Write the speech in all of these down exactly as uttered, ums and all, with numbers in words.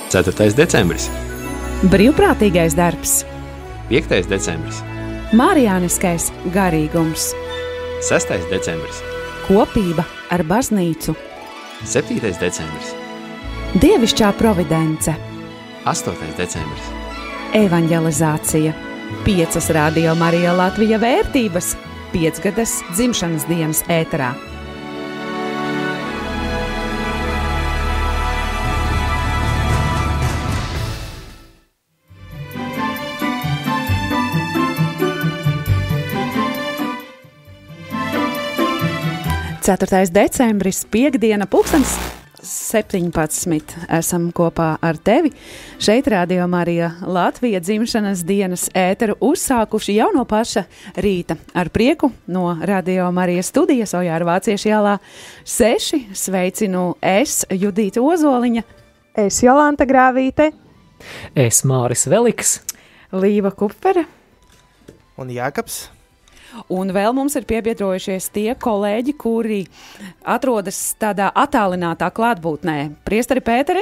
ceturtais decembris, brīvprātīgais darbs, piektais decembris, mārijāniskais garīgums, sestais decembris, kopība ar baznīcu, septītais decembris, dievišķā providence, astotais decembris, evanģelizācija, piecas Radio Marija Latvija vērtības, piecgadas dzimšanas dienas ēterā. ceturtais decembris, piekdiena, pulkstens septiņpadsmit. Esam kopā ar tevi. Šeit Radio Marija Latvija dzimšanas dienas ēteru uzsākuši jau no paša rīta. Ar prieku no Radio Marijas studijas Ojāra Vācieša ielā seši sveicinu es, Judīta Ozoliņa. Es, Jolanta Grāvīte. Es, Māris Veliks. Līva Kupfere. Un Jākaps. Un vēl mums ir piebiedrojušies tie kolēģi, kuri atrodas tādā attālinātā klātbūtnē. Priesteri Pēteri.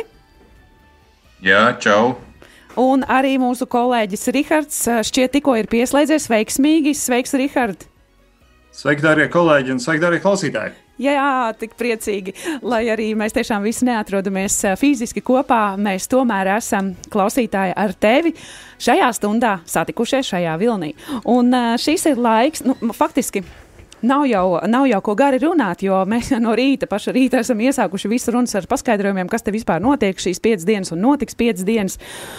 Jā, čau. Un arī mūsu kolēģis Rihards šķiet tikko ir pieslēdzies veiksmīgi. Sveiks, Rihard! Sveiki, darbie kolēģi, un sveiki, darbie klausītāji! Jā, tik priecīgi, lai arī mēs tiešām visi neatrodamies fiziski kopā, mēs tomēr esam klausītāji ar tevi šajā stundā satikušies šajā vilnī. Un šis ir laiks, nu, faktiski nav jau, nav jau ko gari runāt, jo mēs no rīta, paša rīta esam iesākuši visu runas ar paskaidrojumiem, kas te vispār notiek šīs piecas dienas un notiks piecas dienas.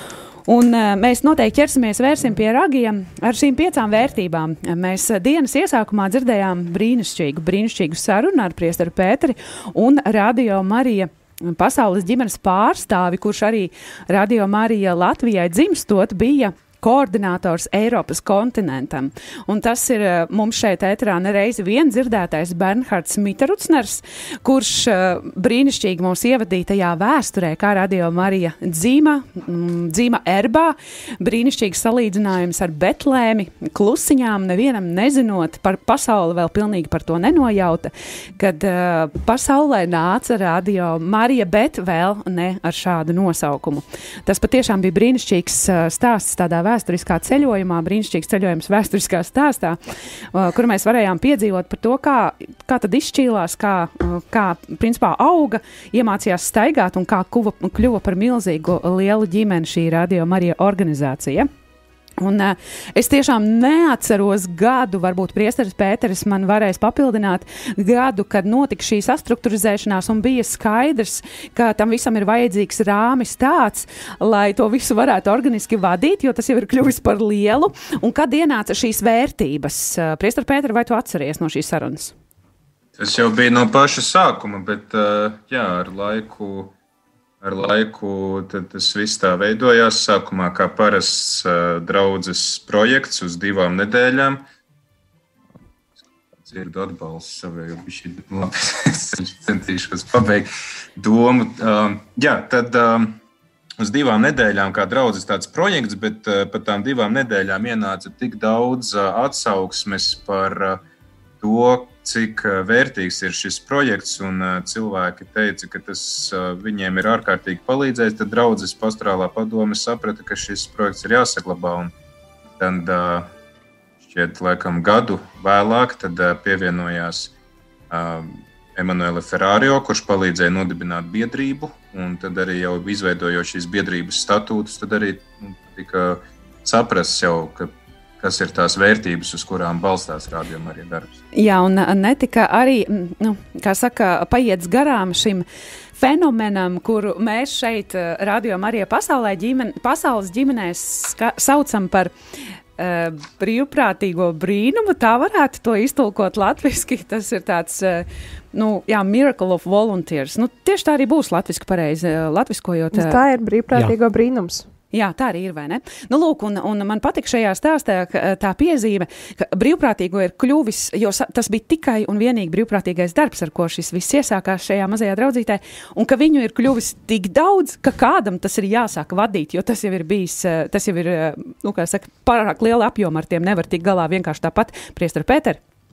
Un uh, mēs noteikti ķersimies vērsim pie ragiem ar šīm piecām vērtībām. Mēs uh, dienas iesākumā dzirdējām brīnišķīgu, brīnišķīgu sarunu ar priesteru Pēteri un Radio Marija pasaules ģimenes pārstāvi, kurš arī Radio Marija Latvijai dzimstot bija koordinators Eiropas kontinentam. Un tas ir uh, mums šeit ēterā nereizi vien dzirdētais Bernhards Mitarucners, kurš uh, brīnišķīgi mums ievadīja tajā vēsturē, kā Radio Marija dzīma, mm, dzīma erbā, brīnišķīgi salīdzinājums ar Betlēmi, klusiņām, nevienam nezinot, par pasauli vēl pilnīgi par to nenojauta, kad uh, pasaulē nāca Radio Marija, bet vēl ne ar šādu nosaukumu. Tas patiešām bija brīnišķīgs uh, stāsts tādā vēsturē, vēsturiskā ceļojumā, brīnišķīgs ceļojums vēsturiskā stāstā, kur mēs varējām piedzīvot par to, kā, kā tad izšķīlās, kā, kā principā auga, iemācījās staigāt un kā kuva, kļuva par milzīgu lielu ģimeni šī Radio Marija organizācija. Un uh, es tiešām neatceros gadu, varbūt priesteris Pēteris man varēs papildināt gadu, kad notika šī sastruktūrizēšanās un bija skaidrs, ka tam visam ir vajadzīgs rāmis tāds, lai to visu varētu organiski vadīt, jo tas jau ir kļuvis par lielu. Un kad ienāca šīs vērtības? Uh, priesteri Pēteri, vai tu atceries no šīs sarunas? Tas jau bija no paša sākuma, bet uh, jā, ar laiku... Ar laiku tas viss tā veidojās. Sākumā kā parasts uh, draudzes projekts uz divām nedēļām. Dzirdu atbalstu savēju, bišķi, labi, es centīšos pabeigt domu. Uh, jā, tad uh, uz divām nedēļām kā draudzes tāds projekts, bet uh, pat tām divām nedēļām ienāca tik daudz uh, atsauksmes par uh, to, cik vērtīgs ir šis projekts, un cilvēki teica, ka tas viņiem ir ārkārtīgi palīdzējis, tad draudzes pastorālā padome saprata, ka šis projekts ir jāsaglabā. Un tad šķiet laikam gadu vēlāk tad pievienojās Emanuele Ferrario, kurš palīdzēja nodibināt biedrību, un tad arī jau izveidojot šīs biedrības statūtus, tad arī tika saprasts jau, ka kas ir tās vērtības, uz kurām balstās Radio Marija darbs. Jā, un netika arī, nu, kā saka, paiets garām šim fenomenam, kuru mēs šeit Radio Marija pasaulē ģimen, pasaules ģimenēs ska, saucam par uh, brīvprātīgo brīnumu. Tā varētu to iztulkot latviski. Tas ir tāds, uh, nu, jā, miracle of volunteers. Nu, tieši tā arī būs latviski pareizi, latviskojot. Uh, tā ir brīvprātīgo jā. brīnums. Jā, tā arī ir, vai ne? Nu, lūk, un, un man patika šajā stāstā tā piezīme, ka brīvprātīgo ir kļuvis, jo tas bija tikai un vienīgi brīvprātīgais darbs, ar ko šis viss iesākās šajā mazajā draudzītē, un ka viņu ir kļuvis tik daudz, ka kādam tas ir jāsāk vadīt, jo tas jau ir bijis, tas jau ir, nu, kā saka, pārāk liela apjoma, ar tiem nevar tikt galā vienkārši tāpat. Priesteri Pēteri?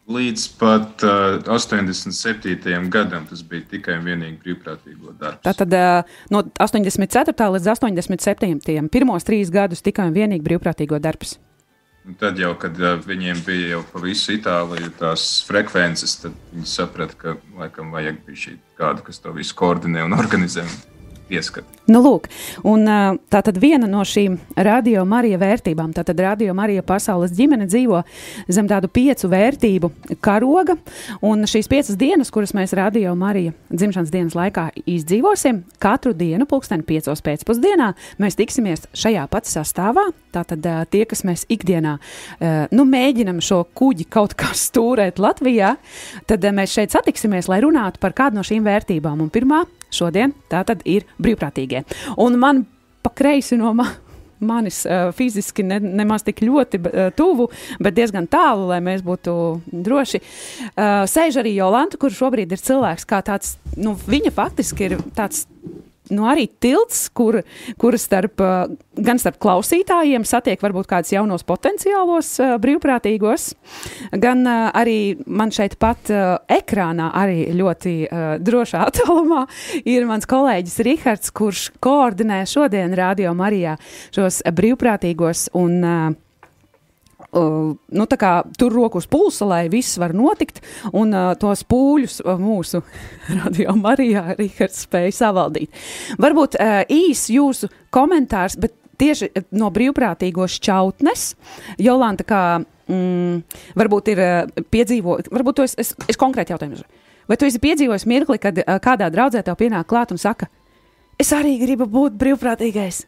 Līdz pat uh, astoņdesmit septītajam gadam tas bija tikai un vienīgi brīvprātīgo darbs. Tātad uh, no astoņdesmit ceturtā līdz astoņdesmit septītajam pirmos trīs gadus tikai un vienīgi brīvprātīgo darbs. Un tad jau, kad uh, viņiem bija jau pa visu Itāliju tās frekvences, tad viņi saprata, ka laikam vajag bija šī kādu, kas to visu koordinē un organizē. Ieskat. Nu, lūk, un tā tad viena no šīm Radio Marija vērtībām, tā tad Radio Marija pasaules ģimene dzīvo zem tādu piecu vērtību karoga, un šīs piecas dienas, kuras mēs Radio Marija dzimšanas dienas laikā izdzīvosim, katru dienu pulksteni piecos pēcpusdienā mēs tiksimies šajā pat sastāvā, tātad tie, kas mēs ikdienā, nu, mēģinam šo kuģi kaut kā stūrēt Latvijā, tad mēs šeit satiksimies, lai runātu par kādu no šīm vērtībām, un pirmā šodien tā tad ir brīvprātīgie. Un man pa kreisi no ma manis uh, fiziski ne, nemaz tik ļoti uh, tuvu, bet diezgan tālu, lai mēs būtu droši. Uh, sēž arī Jolanta, kur šobrīd ir cilvēks kā tāds, nu, viņa faktiski ir tāds, nu, arī tilts, kur, kur starp, uh, gan starp klausītājiem satiek varbūt kādus jaunos potenciālos uh, brīvprātīgos, gan uh, arī man šeit pat uh, ekrānā arī ļoti uh, drošā attālumā ir mans kolēģis Rihards, kurš koordinē šodien Radio Marijā šos brīvprātīgos un uh, Uh, nu, tā kā tur roku uz pulsa, lai viss var notikt, un uh, tos pūļus uh, mūsu Radio Marijā Rihards spēja savaldīt. Varbūt uh, īs jūsu komentārs, bet tieši no brīvprātīgo šķautnes, Jolanta, kā mm, varbūt ir uh, piedzīvo, varbūt to es, es, es konkrēti jautājumu. Vai tu esi piedzīvojis mirkli, kad uh, kādā draudzē tev pienāk klāt un saka, es arī gribu būt brīvprātīgais?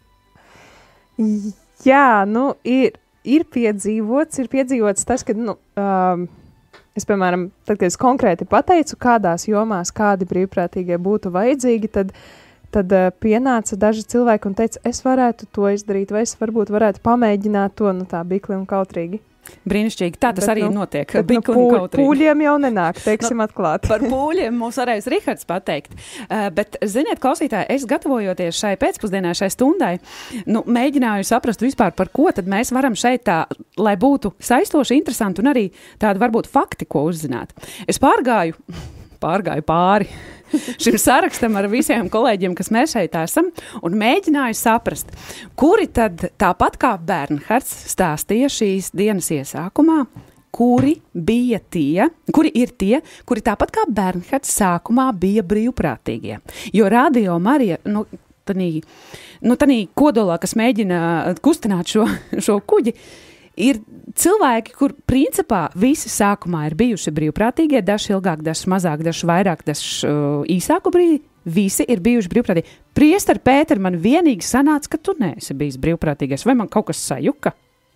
Jā, nu, ir. Ir piedzīvots, ir piedzīvots tas, ka, nu, um, es, piemēram, tad, kad es konkrēti pateicu, kādās jomās kādi brīvprātīgie būtu vajadzīgi, tad, tad uh, pienāca daži cilvēki un teica, es varētu to izdarīt, vai es varbūt varētu pamēģināt to, nu, tā bikli un kautrīgi. Brīnišķīgi, tā tas bet, arī nu, notiek. Bet, nu, pū, pūļiem jau nenāk, teiksim, no, atklāt. Par pūļiem mums varēs Rihards pateikt. Uh, bet, ziniet, klausītāji, es gatavojoties šai pēcpusdienai, šai stundai, nu, mēģināju saprast vispār, par ko tad mēs varam šeit tā, lai būtu saistoši, interesanti un arī tādi varbūt fakti, ko uzzināt. Es pārgāju, pārgāju pāri šim sarakstam ar visiem kolēģiem, kas mēs šeit esam, un mēģināju saprast, kuri tad tāpat kā Bernhards stāstīja šīs dienas iesākumā, kuri bija tie, kuri ir tie, kuri tāpat kā Bernhards sākumā bija brīvprātīgie. Jo Radio Marija, nu, tanī, nu, tanī kodolā, kas mēģina kustināt šo, šo kuģi, ir cilvēki, kur principā visi sākumā ir bijuši brīvprātīgie, daži ilgāk, daži mazāk, daži vairāk, daži uh, īsāku brīdi, visi ir bijuši brīvprātīgi. Priester Pēter, man vienīgi sanāca, ka tu neesi bijis brīvprātīgais, vai man kaut kas sajuka?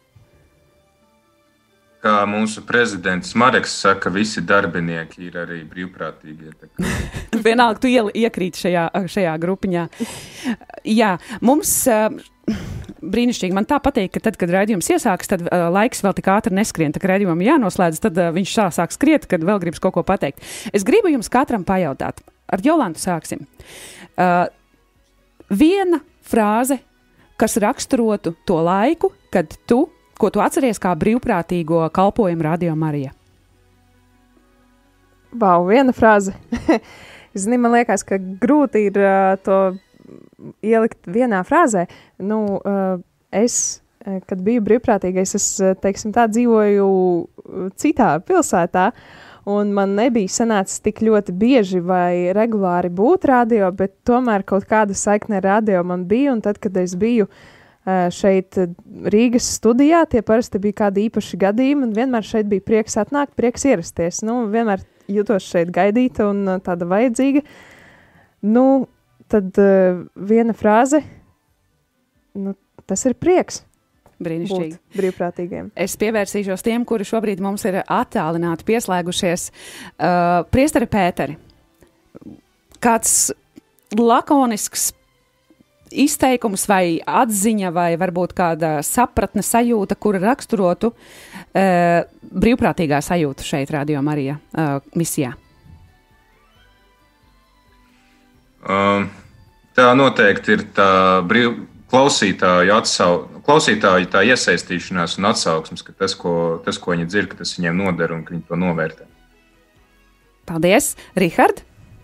Kā mūsu prezidents Mareks saka, visi darbinieki ir arī brīvprātīgie. Vienalga, tu iel, iekrīt šajā, šajā grupiņā. Jā, mums... Uh, brīnišķīgi. Man tā patīk, ka tad, kad raidījums iesāks, tad uh, laiks vēl tik ātri neskrien. Tā kā raidījumam jānoslēdz, tad uh, viņš sāk skriet, kad vēl gribas kaut ko pateikt. Es gribu jums katram pajautāt. Ar Jolantu sāksim. Uh, viena frāze, kas raksturotu to laiku, kad tu, ko tu atceries kā brīvprātīgo kalpojumu Radio Marija. Vau, viena frāze. Zini, man liekas, ka grūti ir uh, to ielikt vienā frāzē. Nu, uh, es, kad biju brīvprātīgais, es, teiksim tā, dzīvoju citā pilsētā, un man nebija sanācis tik ļoti bieži vai regulāri būt radio, bet tomēr kaut kāda saikne ar radio man bija, un tad, kad es biju uh, šeit Rīgas studijā, tie parasti bija kādi īpaši gadījumi, un vienmēr šeit bija prieks atnākt, prieks ierasties. Nu, vienmēr jutos šeit gaidīta un uh, tāda vajadzīga. Nu, tad uh, viena frāze, nu, tas ir prieks. Brīnišķīgi. Būt brīvprātīgiem. Es pievērsīšos tiem, kuri šobrīd mums ir attālināti, pieslēgušies. Uh, Priesteri Pēteri, kāds lakonisks izteikums vai atziņa vai varbūt kāda sapratne sajūta, kura raksturotu uh, brīvprātīgā sajūta šeit Radio Marija uh, misijā? Uh, tā noteikti ir tā brīv, klausītāju, atsau, klausītāju tā iesaistīšanās un atsauksmes, ka tas, ko, tas, ko viņi dzird, ka tas viņiem noder un ka viņi to novērtē. Paldies, Rihard!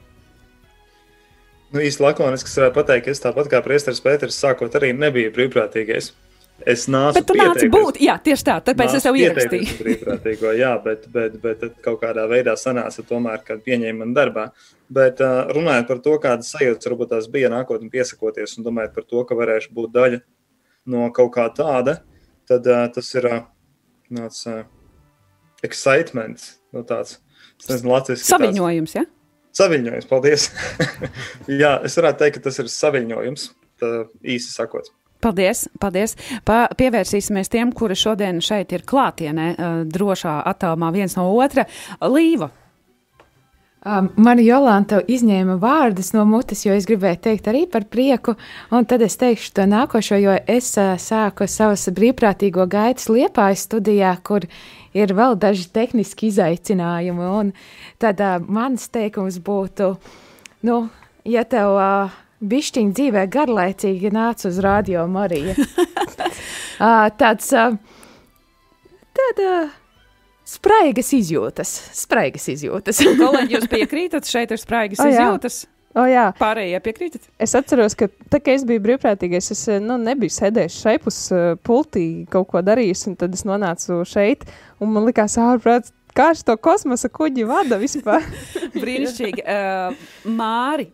Nu, īsti lakoniski es varētu pateikt, ka es tāpat kā priesteris Pēters sākot arī nebiju brīvprātīgais. Es nācu Bet tu nāci būt, jā, tieši tā, tāpēc es tev ierakstīju. Brīvprātīgo, jā, bet, bet, bet kaut kādā veidā sanāca tomēr, kad pieņēma man darbā. Bet uh, runājot par to, kādas sajūtas varbūt tās bija nākotnē piesakoties un domājot par to, ka varēšu būt daļa no kaut kā tāda, tad uh, tas ir uh, tāds uh, excitement, no tāds, es nezinu, latviski. Saviņojums, jā? Ja? Saviņojums, paldies. Jā, es varētu teikt, ka tas ir saviņojums, tā īsi sakot. Paldies, paldies. Pa, pievērsīsimies tiem, kuri šodien šeit ir klātienē, drošā attālumā viens no otra. Līva. Um, Mani Jolanta izņēma vārdus no mutes, jo es gribēju teikt arī par prieku, un tad es teikšu to nākošo, jo es uh, sāku savas brīvprātīgo gaitas Liepājas studijā, kur ir vēl daži tehniski izaicinājumi, un tad uh, mans teikums būtu, nu, ja tev uh, bišķiņ dzīvē garlaicīgi nāc uz Radio Marija, uh, tāds, uh, tad... Uh, Spraigas izjūtas, spraigas izjūtas. Kolēģi, jūs piekrītat, šeit ir spraigas o, izjūtas? O, jā. Pārējie piekrītat? Es atceros, ka tā, ka es biju brīvprātīgais, es nu, nebiju sēdējis šeit uz uh, pultī kaut ko darījis, un tad es nonācu šeit, un man likās ārprāts, kā es to kosmosa kuģi vada vispār. Brīnišķīgi. Uh, Māri.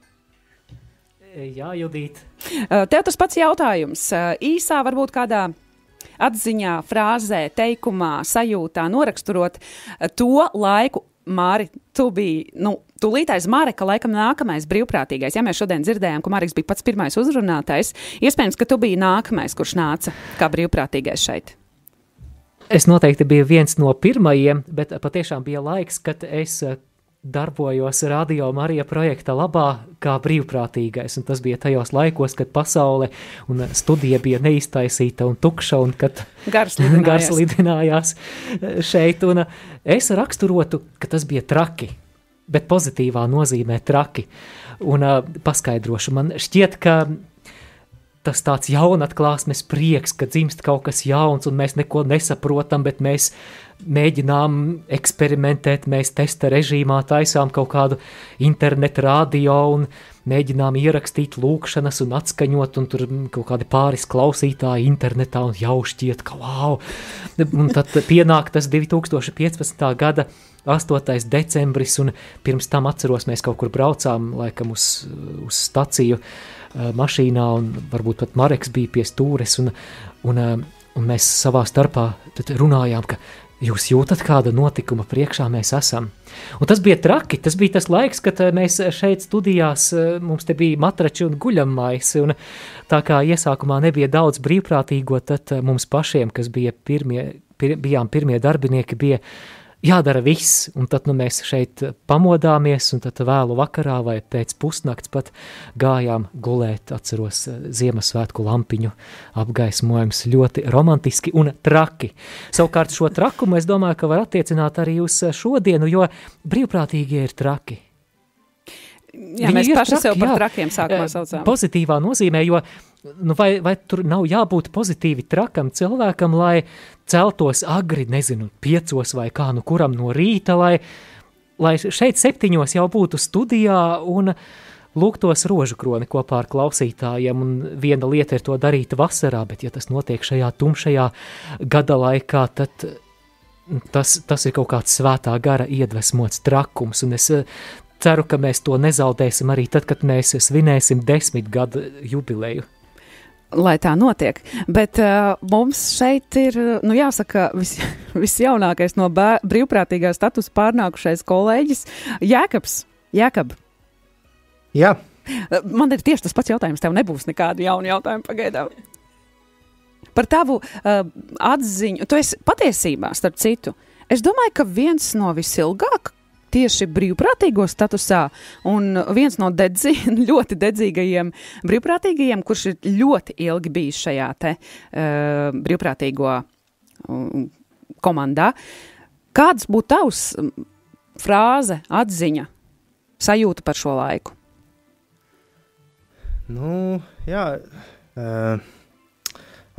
Jā, Judīt. Uh, tev tas pats jautājums. Uh, īsā varbūt kādā atziņā, frāzē, teikumā, sajūtā, noraksturot to laiku. Māri, tu biji, nu, tūlīt aiz Mareka laikam nākamais brīvprātīgais. Ja mēs šodien dzirdējām, ka Mareks bija pats pirmais uzrunātais, iespējams, ka tu biji nākamais, kurš nāca kā brīvprātīgais šeit. Es noteikti biju viens no pirmajiem, bet patiešām bija laiks, kad es darbojos Radio Marija projekta labā kā brīvprātīgais, un tas bija tajos laikos, kad pasaule un studija bija neiztaisīta un tukša, un kad gars lidinājās, gars lidinājās šeit, un es raksturotu, ka tas bija traki, bet pozitīvā nozīmē traki, un uh, paskaidrošu, man šķiet, ka tas tāds jaunatklāsmes prieks, ka dzimst kaut kas jauns, un mēs neko nesaprotam, bet mēs mēģinām eksperimentēt, mēs testa režīmā taisām kaut kādu internetu radio un mēģinām ierakstīt lūkšanas un atskaņot, un tur kaut kādi pāris klausītāji internetā, un jau šķiet, ka wow! Un tad pienāk tas divi tūkstoši piecpadsmitā gada astotais decembris, un pirms tam atceros, mēs kaut kur braucām, laikam uz, uz staciju uh, mašīnā, un varbūt pat Mareks bija pie stūres, un, un, uh, un mēs savā starpā tad runājām, ka jūs jūtat, kāda notikuma priekšā mēs esam. Un tas bija traki, tas bija tas laiks, kad mēs šeit studijās, mums te bija matrači un guļammaisi, un tā kā iesākumā nebija daudz brīvprātīgo, tad mums pašiem, kas bija pirmie, pir, bijām pirmie darbinieki, bija jādara viss, un tad nu, mēs šeit pamodāmies, un tad vēlu vakarā vai pēc pusnakts pat gājām gulēt, atceros Ziemassvētku lampiņu apgaismojums, ļoti romantiski un traki. Savukārt šo trakumu es domāju, ka var attiecināt arī uz šodienu, jo brīvprātīgie ir traki. Jā, Viņi mēs ir paši traki, sev par jā. trakiem sākumā saucām. Pozitīvā nozīmē, jo nu, vai, vai tur nav jābūt pozitīvi trakam cilvēkam, lai celtos agri, nezinu, piecos vai kā nu kuram no rīta, lai, lai šeit septiņos jau būtu studijā un lūgtos rožu kroni kopā ar klausītājiem, un viena lieta ir to darīt vasarā, bet ja tas notiek šajā tumšajā gada laikā, tad tas, tas ir kaut kāds svētā gara iedvesmots trakums, un es ceru, ka mēs to nezaudēsim arī tad, kad mēs svinēsim desmit gadu jubileju. Lai tā notiek, bet uh, mums šeit ir, nu jāsaka, vis, visjaunākais no bē, brīvprātīgā statusa pārnākušais kolēģis Jēkabs. Jēkab. Jā. Man ir tieši tas pats jautājums, tev nebūs nekādu jaunu jautājumu pagaidām. Par tavu uh, atziņu, tu esi patiesībā, starp citu, es domāju, ka viens no visilgāk tieši brīvprātīgo statusā, un viens no dedzi, ļoti dedzīgajiem brīvprātīgajiem, kurš ir ļoti ilgi bijis šajā te uh, brīvprātīgo uh, komandā. Kāds būtu tavs frāze, atziņa, sajūta par šo laiku? Nu, jā, uh,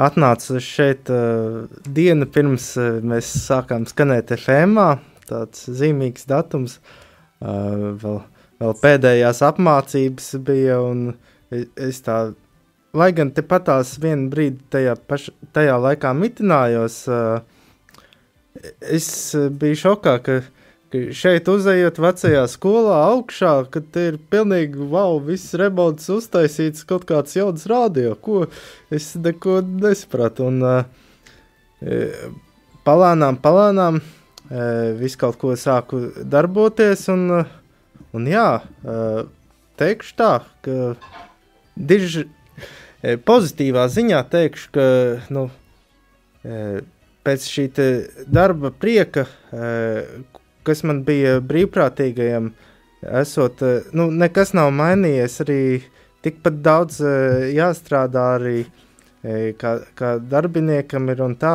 atnācu šeit uh, dienu pirms uh, mēs sākām skanēt F M-ā, tāds zīmīgs datums, uh, vēl, vēl pēdējās apmācības bija, un es tā, lai gan tepatās vienu brīdi tajā, paš, tajā laikā mitinājos, uh, es biju šokā, ka, ka šeit uzejot vecajā skolā augšā, kad te ir pilnīgi, wow, viss remonts uztaisīts, kaut kāds jauns radio, ko es neko nesapratu. Un uh, palānām, palānām uh, visu kaut ko sāku darboties, un, uh, un jā, uh, teikšu tā, ka diži, uh, pozitīvā ziņā teikšu, ka, nu, uh, pēc šī darba prieka, kas man bija brīvprātīgajam, esot, nu, nekas nav mainījies, arī tikpat daudz jāstrādā arī kā, kā darbiniekam ir un tā.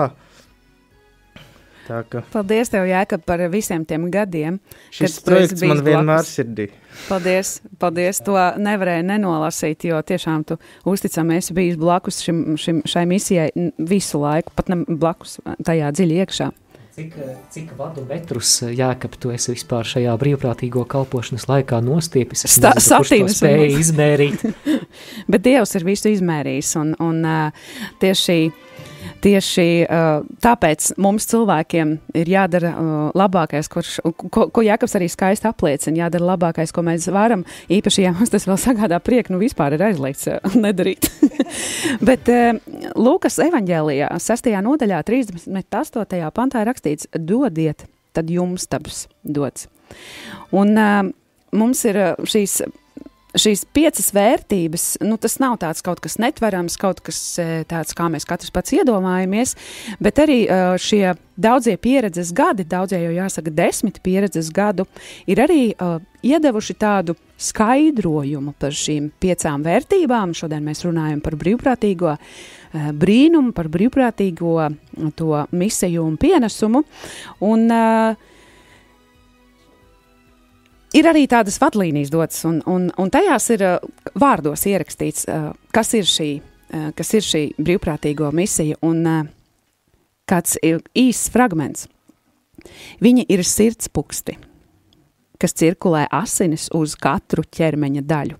Tā ka... Paldies tev, Jākab, par visiem tiem gadiem. Šis projekts man vienmēr sirdī. Paldies, paldies, to nevarēju nenolasīt, jo tiešām tu uzticami esi bijis blakus šim, šim, šai misijai visu laiku, pat ne blakus tajā dziļi iekšā. Cik, cik vadu metrus, Jākab, tu esi vispār šajā brīvprātīgo kalpošanas laikā nostiepis? Es Sta, nezinu, kurš to spēja izmērīt. Bet Dievs ir visu izmērījis, un, un uh, tieši Tieši uh, tāpēc mums cilvēkiem ir jādara uh, labākais, kurš, ko, ko Jākabs arī skaisti apliecina, jādara labākais, ko mēs varam, īpaši, ja mums tas vēl sagādā prieku, nu vispār ir aizliegts uh, nedarīt. Bet uh, Lūkas evaņģēlijā, sestajā nodaļā, trīsdesmit astotajā pantā rakstīts, dodiet, tad jums taps dots. Un uh, mums ir uh, šīs... Šīs piecas vērtības, nu tas nav tāds kaut kas netverams, kaut kas tāds, kā mēs katrs pats iedomājamies, bet arī šie daudzie pieredzes gadi, daudzie jau jāsaka desmit pieredzes gadu, ir arī uh, iedevuši tādu skaidrojumu par šīm piecām vērtībām. Šodien mēs runājam par brīvprātīgo uh, brīnumu, par brīvprātīgo to misiju un pienesumu, un uh, ir arī tādas vadlīnijas dotas, un, un, un tajās ir uh, vārdos ierakstīts, uh, kas, ir šī, uh, kas ir šī brīvprātīgo misija, un uh, kāds ir īsts fragments. Viņi ir sirdspuksti, kas cirkulē asinis uz katru ķermeņa daļu.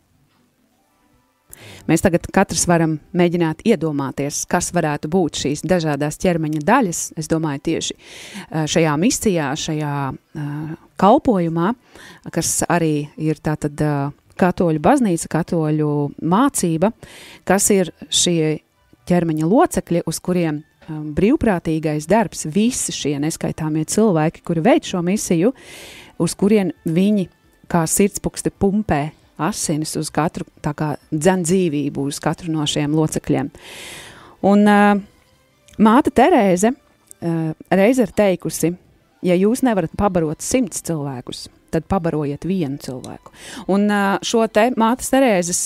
Mēs tagad katrs varam mēģināt iedomāties, kas varētu būt šīs dažādās ķermeņa daļas. Es domāju tieši šajā misijā, šajā uh, kalpojumā, kas arī ir tātad uh, katoļu baznīca, katoļu mācība, kas ir šie ķermeņa locekļi, uz kuriem um, brīvprātīgais darbs, visi šie neskaitāmie cilvēki, kuri veic šo misiju, uz kurien viņi kā sirdspuksti pumpē asinis uz katru, tā kā dzen dzīvību uz katru no šiem locekļiem. Un uh, māte Terēze uh, reiz ir teikusi, ja jūs nevarat pabarot simts cilvēkus, tad pabarojiet vienu cilvēku. Un uh, šo te mātes Terēzes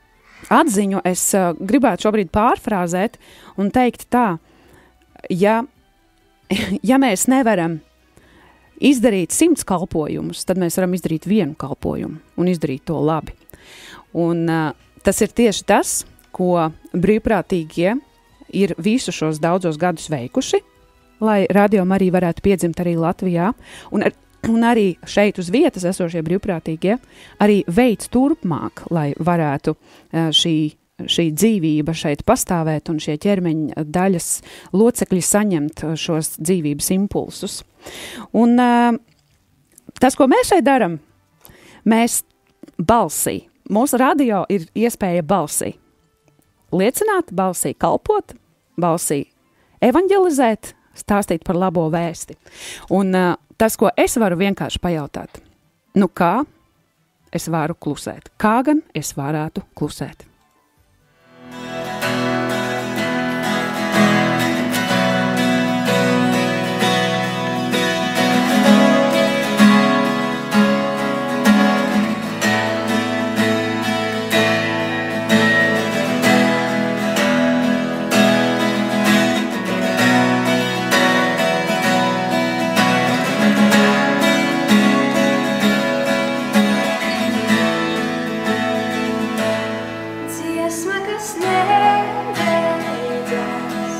atziņu es uh, gribētu šobrīd pārfrāzēt un teikt tā, ja, ja mēs nevaram izdarīt simts kalpojumus, tad mēs varam izdarīt vienu kalpojumu un izdarīt to labi. Un uh, tas ir tieši tas, ko brīvprātīgie ir visu šos daudzos gadus veikuši, lai Radio Marija varētu piedzimt arī Latvijā, un, ar, un arī šeit uz vietas esošie brīvprātīgie arī veids turpmāk, lai varētu uh, šī šī dzīvība šeit pastāvēt un šie ķermeņa daļas locekļi saņemt šos dzīvības impulsus. Un uh, tas, ko mēs šeit daram, mēs balsī, mūsu radio ir iespēja balsī liecināt, balsī kalpot, balsī evanģelizēt, stāstīt par labo vēsti. Un uh, tas, ko es varu vienkārši pajautāt, nu kā es varu klusēt? Kā gan es varētu klusēt? Dziesma, kas nebeidzas,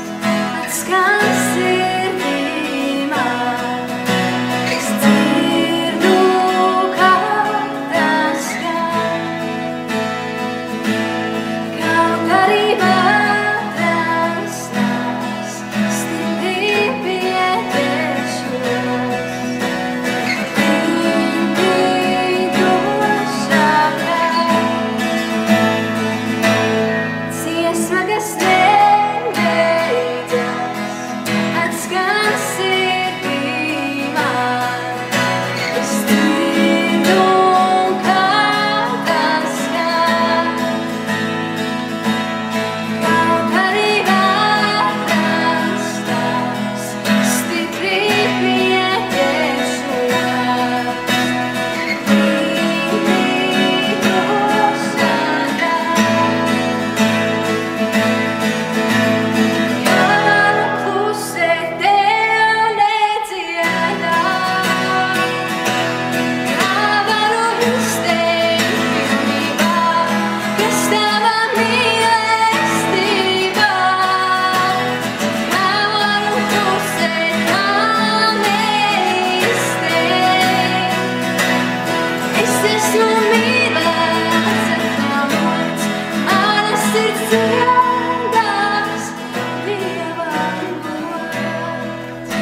dziedās Dieva gods.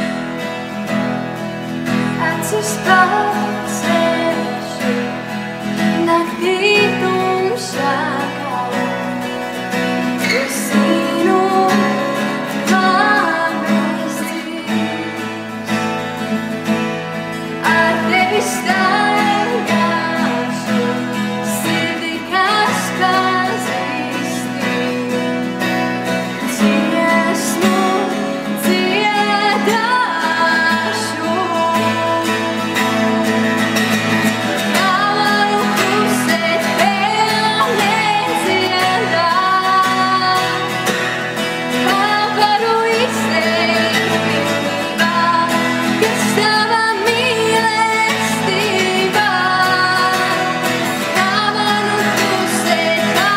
Acis pacelšu, naktī tumšākā, tu zinu, man aizdzīvs. Ar tevi staigāšu, sirdi, kas pazīsti. Dziesmu dziedāšu. Kā varu klusēt, vēl nedziedāt? Kā varu izteikt pilnībā, kas tava mīlestībā? Kā varu klusēt, kā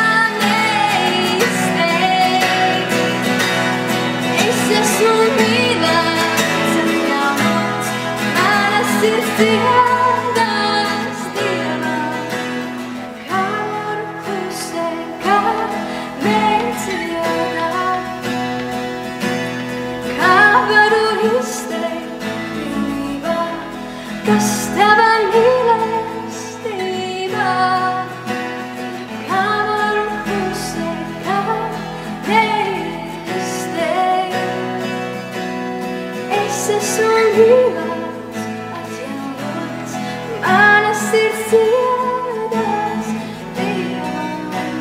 neizteikt? Es esmu mīlēts, atjaunots, mana sirds dziedās Dievam. Kā varu klusēt, kā nedziedāt? Kā varu izteikt pilnībā, kas tava mīlestībā? Kā varu klusēt, kā neizteikt? Es esmu mīlēts, atjaunots, mana sirds dziedās Dievam.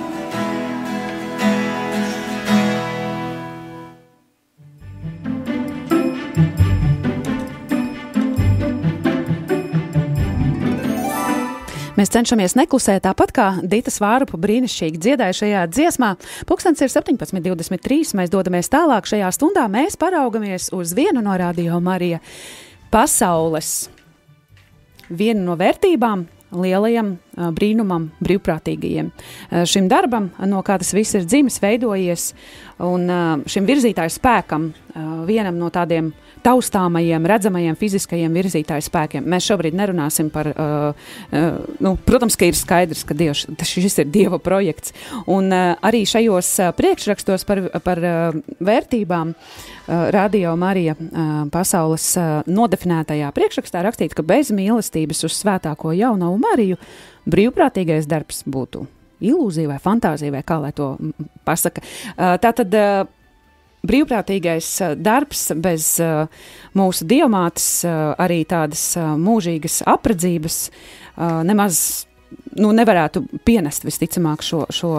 Mēs cenšamies neklusēt tāpat, kā Dita Svārupa brīnišķīgi dziedāja šajā dziesmā. Pulkstens ir septiņpadsmit divdesmit trīs, mēs dodamies tālāk šajā stundā, mēs paraugamies uz vienu no Radio Marija pasaules, vienu no vērtībām, lielajam ā, brīnumam, brīvprātīgajiem. Ā, Šim darbam, no kā tas viss ir dzimis, veidojies, un ā, šim virzītāju spēkam, ā, vienam no tādiem taustāmajiem, redzamajiem, fiziskajiem virzītāju spēkiem. Mēs šobrīd nerunāsim par, uh, uh, nu, protams, ka ir skaidrs, ka Dievs, šis ir Dieva projekts. Un uh, arī šajos uh, priekšrakstos par, par uh, vērtībām uh, Radio Marija uh, pasaules uh, nodefinētajā priekšrakstā rakstīt, ka bez mīlestības uz svētāko jauno Mariju brīvprātīgais darbs būtu ilūzija vai fantāzija, vai kā lai to mm, pasaka. Uh, tātad uh, brīvprātīgais uh, darbs bez uh, mūsu dievmātes, uh, arī tādas uh, mūžīgas apredzības uh, nemaz nu, nevarētu pienest visticamāk šo, šo,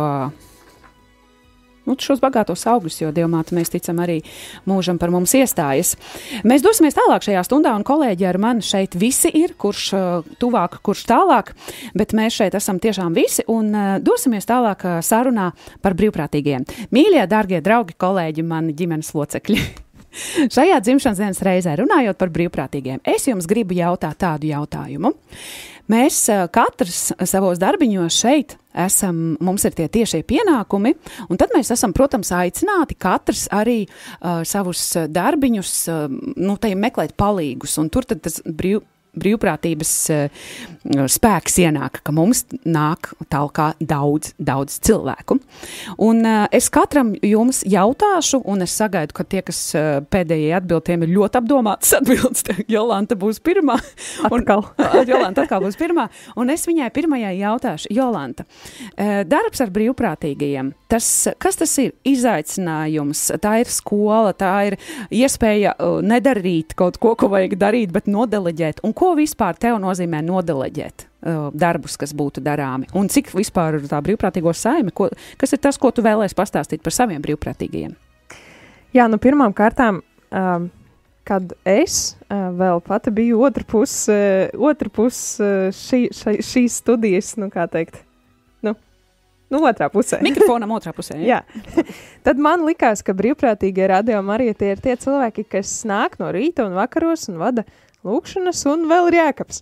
nu, šos bagātos augļus, jo dievmāte, mēs ticam, arī mūžam par mums iestājas. Mēs dosimies tālāk šajā stundā, un kolēģi ar mani šeit visi ir, kurš uh, tuvāk, kurš tālāk, bet mēs šeit esam tiešām visi, un uh, dosimies tālāk uh, sarunā par brīvprātīgiem. Mīļie, dārgie draugi, kolēģi, mani ģimenes locekļi. Šajā dzimšanas dienas reizē runājot par brīvprātīgiem, es jums gribu jautāt tādu jautājumu. Mēs uh, katrs savos darbiņos šeit esam, mums ir tie tiešie pienākumi, un tad mēs esam, protams, aicināti katrs arī uh, savus darbiņus, uh, nu, tajiem meklēt palīgus, un tur tad tas brīv, brīvprātības uh, spēks ienāk, ka mums nāk talkā daudz, daudz cilvēku. Un uh, es katram jums jautāšu, un es sagaidu, ka tie, kas uh, pēdējie atbildiem ir ļoti apdomātas atbildes, Jolanta būs pirmā. Atkal. Un, Jolanta atkal būs pirmā, un es viņai pirmajai jautāšu, Jolanta, uh, darbs ar brīvprātīgajiem, tas, kas tas ir? Izaicinājums, tā ir skola, tā ir iespēja uh, nedarīt kaut ko, ko vajag darīt, bet nodeleģēt. Un ko vispār tev nozīmē nodeleģēt uh, darbus, kas būtu darāmi? Un cik vispār tā brīvprātīgo saime, ko, kas ir tas, ko tu vēlēsi pastāstīt par saviem brīvprātīgajiem? Jā, nu pirmām kārtām, um, kad es uh, vēl pati biju otra pus, uh, otra pus uh, šī, šī, šīs studijas, nu kā teikt, nu, nu otrā pusē. Mikrofonam otrā pusē, ja? Jā. Tad man likās, ka brīvprātīgie Radio Marija tie ir tie cilvēki, kas nāk no rīta un vakaros un vada lūkšanas, un vēl ir Jākaps.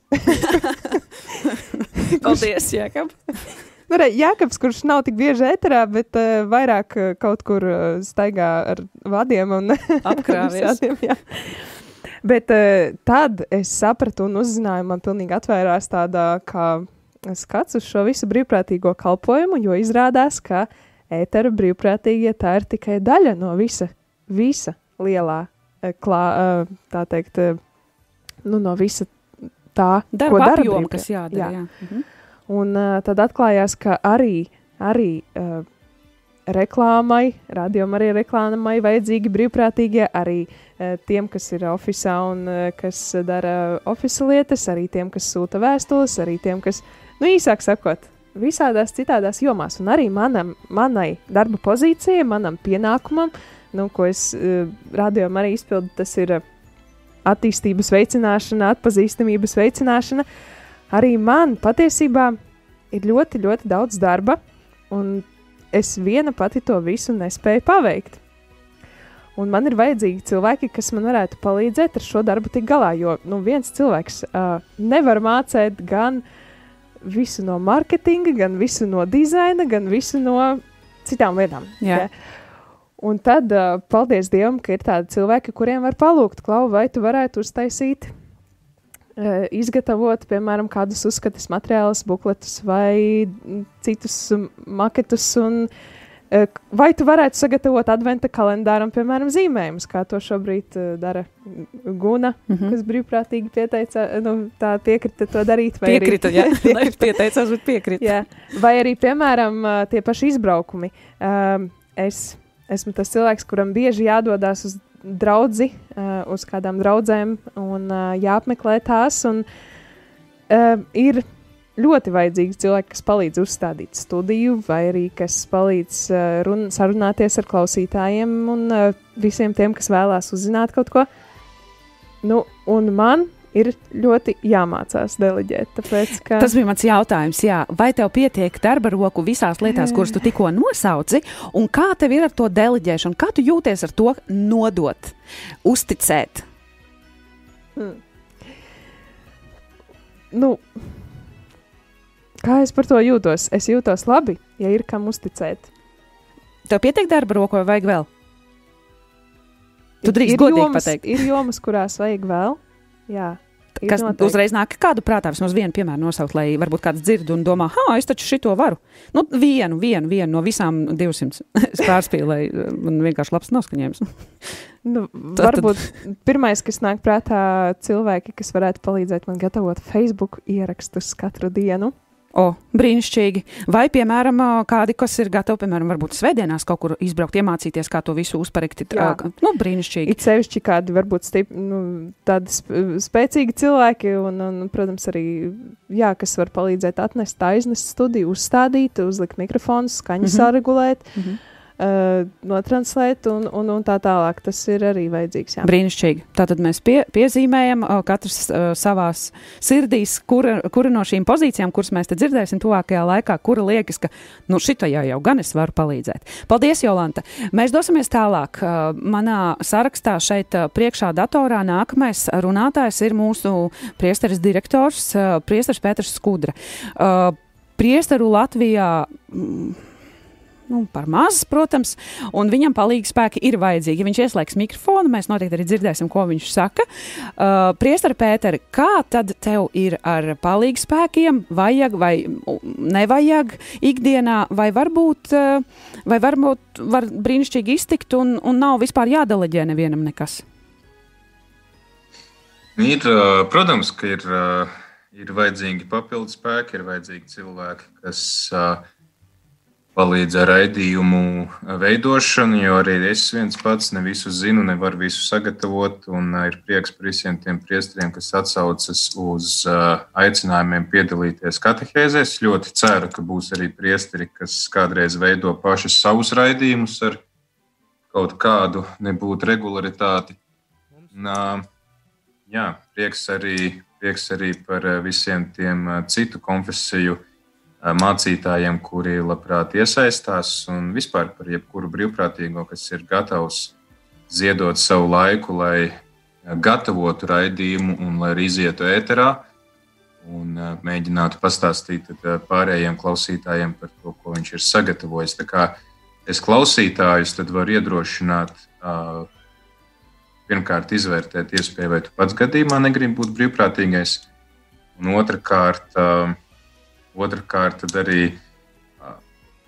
Paldies, Jākap. Nu, re, Jākaps, kurš nav tik bieži ēterā, bet uh, vairāk uh, kaut kur uh, staigā ar vadiem un apkrāvies. visādiem, jā. Bet uh, tad es sapratu un uzzināju, man pilnīgi atvērās tādā kā skats uz šo visu brīvprātīgo kalpojumu, jo izrādās, ka ētera brīvprātīgie, tā ir tikai daļa no visa, visa lielā, eh, klā, eh, tā teikt, eh, nu, no visa tā, Darba ko dara apjoma, brīvprā- kas jādara, jā. Mhm. Un uh, tad atklājās, ka arī, arī uh, reklāmai, radiom arī reklāmai vajadzīgi brīvprātīgie, arī uh, tiem, kas ir ofisā un uh, kas dara ofisa lietas, arī tiem, kas sūta vēstules, arī tiem, kas, nu īsāk sakot, visādās citādās jomās. Un arī manam, manai darba pozīcijai, manam pienākumam, nu, ko es uh, radiom arī izpildu, tas ir uh, attīstības veicināšana, atpazīstamības veicināšana. Arī man patiesībā ir ļoti, ļoti daudz darba, un es viena pati to visu nespēju paveikt. Un man ir vajadzīgi cilvēki, kas man varētu palīdzēt ar šo darbu tik galā, jo nu, viens cilvēks uh, nevar mācīt gan visu no marketinga, gan visu no dizaina, gan visu no citām lietām. Jā. Ja? Un tad, uh, paldies Dievam, ka ir tādi cilvēki, kuriem var palūgt, Klau, vai tu varētu uztaisīt, uh, izgatavot, piemēram, kādus uzskatas materiālus, bukletus vai mm, citus um, maketus, un uh, vai tu varētu sagatavot adventa kalendāram, piemēram, zīmējumus, kā to šobrīd uh, dara Guna, Mhm. kas brīvprātīgi pieteica, nu, tā piekrita to darīt. vai arī- Piekrita, jā. Nevis pieteicās, bet piekrita. Jā. Vai arī, piemēram, uh, tie paši izbraukumi. Um, es esmu tas cilvēks, kuram bieži jādodas uz draudzi, uh, uz kādām draudzēm un uh, jāapmeklē tās. Un, uh, ir ļoti vajadzīgi cilvēki, kas palīdz uzstādīt studiju, vai arī kas palīdz uh, run, sarunāties ar klausītājiem un uh, visiem tiem, kas vēlās uzzināt kaut ko. Nu, un man ir ļoti jāmācās deleģēt, tāpēc, ka... Tas bija mans jautājums, jā. Vai tev pietiek darba roku visās lietās, kuras tu tikko nosauci, un kā tev ir ar to deleģēšanu? Kā tu jūties ar to nodot, uzticēt? Hmm. Nu, kā es par to jūtos? Es jūtos labi, ja ir kam uzticēt. Tev pietiek darba roku vai vajag vēl? Tu Ir- drīkst ir godīgi jomas, pateikt. Ir jomas, kurās vajag vēl. Jā, ir Kas noteikti. uzreiz nāk kādu prātā, vismaz vienu piemēru nosaukt, lai varbūt kāds dzird un domā, ha, es taču šito varu. Nu, vienu, vienu, vienu no visām divsimt. Es pārspīju, lai man vienkārši labs noskaņojums. Nu, Tātad- varbūt pirmais, kas nāk prātā, cilvēki, kas varētu palīdzēt man gatavot Facebook ierakstus katru dienu. O, brīnišķīgi. Vai, piemēram, kādi, kas ir gatavi, piemēram, varbūt svētdienās kaut kur izbraukt, iemācīties, kā to visu uzpariktīt. Jā. Nu, brīnišķīgi. It sevišķi kādi varbūt stip, nu, tādi sp spēcīgi cilvēki un, un, protams, arī, jā, kas var palīdzēt atnest, aiznest studiju, uzstādīt, uzlikt mikrofonus, skaņas Mhm. saregulēt, Mhm. uh, notranslēt un, un, un tā tālāk. Tas ir arī vajadzīgs, jā. Brīnišķīgi. Tātad mēs pie, piezīmējam uh, katrs uh, savās sirdīs, kura, kura no šīm pozīcijām, kuras mēs te dzirdēsim tuvākajā laikā, kura liekas, ka nu šitajā jau gan es varu palīdzēt. Paldies, Jolanta! Mēs dosimies tālāk. Uh, manā sarakstā šeit uh, priekšā datorā nākamais runātājs ir mūsu priesteris direktors, uh, priesteris Pēters Skudra. Uh, priesteru Latvijā... Mm, Nu, par maz, protams, un viņam palīgi spēki ir vajadzīgi. Ja viņš ieslēgs mikrofonu, mēs noteikti arī dzirdēsim, ko viņš saka. Uh, Priesteri Pēteri, kā tad tev ir ar palīgi spēkiem? Vajag vai nevajag ikdienā, vai varbūt, uh, vai varbūt var brīnišķīgi iztikt un, un nav vispār jādeleģē nevienam nekas? Ir, uh, protams, ka ir, uh, ir vajadzīgi papildu spēki, ir vajadzīgi cilvēki, kas uh, palīdz ar raidījumu veidošanu, jo arī es viens pats ne visu zinu, nevaru visu sagatavot. Un ir prieks par visiem tiem priesteriem, kas atsaucas uz aicinājumiem piedalīties katehēzēs. Ļoti ceru, ka būs arī priesteri, kas kādreiz veido paši savus raidījumus ar kaut kādu nebūtu regularitāti. Un, jā, prieks arī, prieks arī par visiem tiem citu konfesiju mācītājiem, kuri labprāt iesaistās, un vispār par jebkuru brīvprātīgo, kas ir gatavs ziedot savu laiku, lai gatavotu raidījumu un lai arī izietu ēterā un mēģinātu pastāstīt pārējiem klausītājiem par to, ko viņš ir sagatavojis. Tā kā es klausītājus tad varu iedrošināt pirmkārt izvērtēt iespēju, vai tu pats gadījumā negribi būt brīvprātīgais, un otrkārt, Otrakārt, tad arī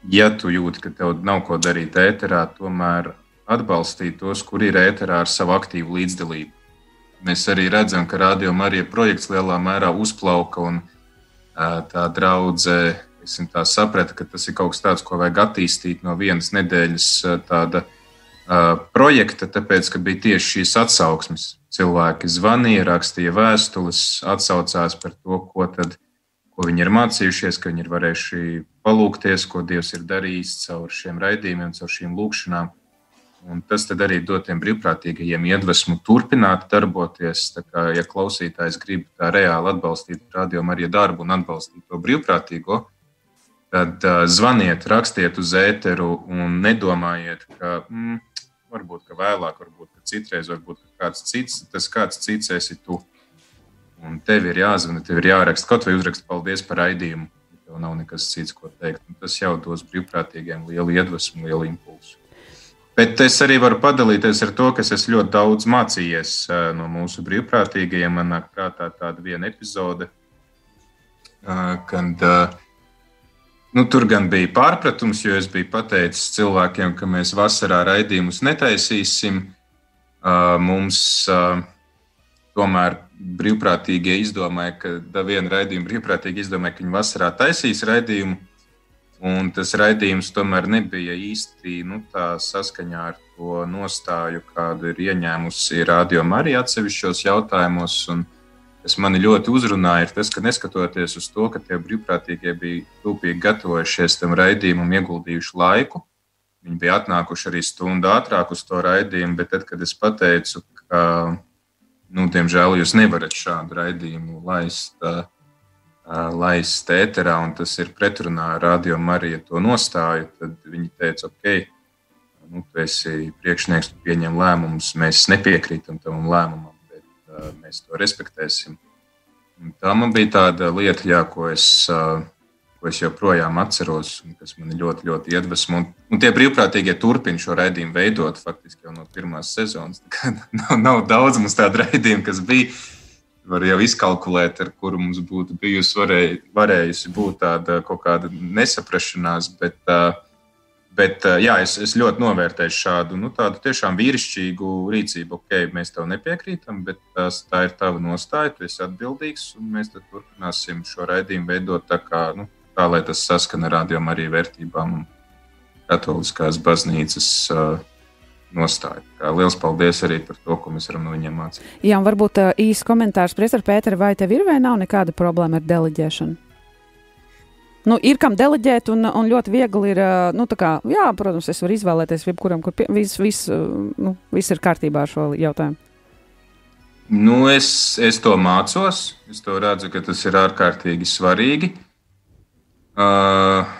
ja tu jūti, ka tev nav ko darīt ēterā, tomēr atbalstīt tos, kuri ir ēterā ar savu aktīvu līdzdalību. Mēs arī redzam, ka Radio Marija projekts lielā mērā uzplauka un tā draudze, esam tā saprata, ka tas ir kaut kas tāds, ko vajag attīstīt no vienas nedēļas tāda projekta, tāpēc, ka bija tieši šīs atsauksmes. Cilvēki zvanīja, rakstīja vēstules, atsaucās par to, ko, tad, ko viņi ir mācījušies, ka viņi ir varējuši palūgties, ko Dievs ir darījis caur šiem raidījumiem, caur šīm lūkšanām. Un tas tad arī dod tiem brīvprātīgajiem iedvesmu turpināt darboties. Tā kā, ja klausītājs grib tā reāli atbalstīt Radio Marija darbu un atbalstīt to brīvprātīgo, tad uh, zvaniet, rakstiet uz ēteru un nedomājiet, ka mm, varbūt ka vēlāk, varbūt ka citreiz, varbūt ka kāds cits, tas kāds cits esi tu. Un tev ir jāzvana, tev ir jāraksta, kaut vai uzrakst paldies par raidījumu, ja tev nav nekas cits, ko teikt. Un tas jau dos brīvprātīgiem lielu iedvesmu, lielu impulsu. Bet es arī varu padalīties ar to, ka es ļoti daudz mācījies no mūsu brīvprātīgajiem. Man nāk prātā tāda viena epizode, kad nu, tur gan bija pārpratums, jo es biju pateicis cilvēkiem, ka mēs vasarā raidījumus netaisīsim. Mums tomēr brīvprātīgie izdomāja, ka viena raidījuma brīvprātīgi izdomāja, ka viņi vasarā taisīs raidījumu. Un tas raidījums tomēr nebija īsti nu, tā saskaņā ar to nostāju, kādu ir ieņēmusi Radio Marija atsevišķos jautājumos. Un kas mani ļoti uzrunāja, ir tas, ka neskatoties uz to, ka tie brīvprātīgie bija rūpīgi gatavojušies tam raidījumam, ieguldījuši laiku, viņi bija atnākuši arī stundu ātrāk uz to raidījumu, bet tad, kad es pateicu, ka, nu, diemžēl jūs nevarat šādu raidījumu laist, laist ēterā, un tas ir pretrunā ar Radio Marija to nostāju, tad viņi teica, ok, nu, tu esi priekšnieks, tu pieņem lēmumus, mēs nepiekrītam tavam lēmumam, bet uh, mēs to respektēsim. Un tā man bija tāda lieta, jā, ko es, uh, ko es joprojām atceros, un kas mani ļoti, ļoti iedvesmo. Un, un tie brīvprātīgie turpina šo raidījumu veidot faktiski jau no pirmās sezonas. nav, nav daudz mums tādu raidījumu, kas bija. Var jau izkalkulēt, ar kuru mums būtu bijusi varēj, varējusi būt tāda kaut kāda nesaprašanās, bet, bet jā, es, es ļoti novērtēju šādu, nu, tādu tiešām vīrišķīgu rīcību. Ok, mēs tev nepiekrītam, bet tās, tā ir tava nostāja, tu esi atbildīgs, un mēs tad turpināsim šo raidījumu veidot tā, kā, nu, tā lai tas saskan ar Radio Marija vērtībām un katoliskās baznīcas uh, nostāju. Kā liels paldies arī par to, ko mēs varam no viņiem mācīt. Jā, un varbūt uh, īsts komentārs, priester Pēteri, vai tev ir vai nav nekāda problēma ar deleģēšanu? Nu, ir kam deleģēt, un, un ļoti viegli ir, uh, nu, tā kā, jā, protams, es varu izvēlēties jebkuram, kur pie, viss, viss, uh, nu, viss ir kārtībā ar šo jautājumu. Nu, es, es to mācos, es to redzu, ka tas ir ārkārtīgi svarīgi. Uh,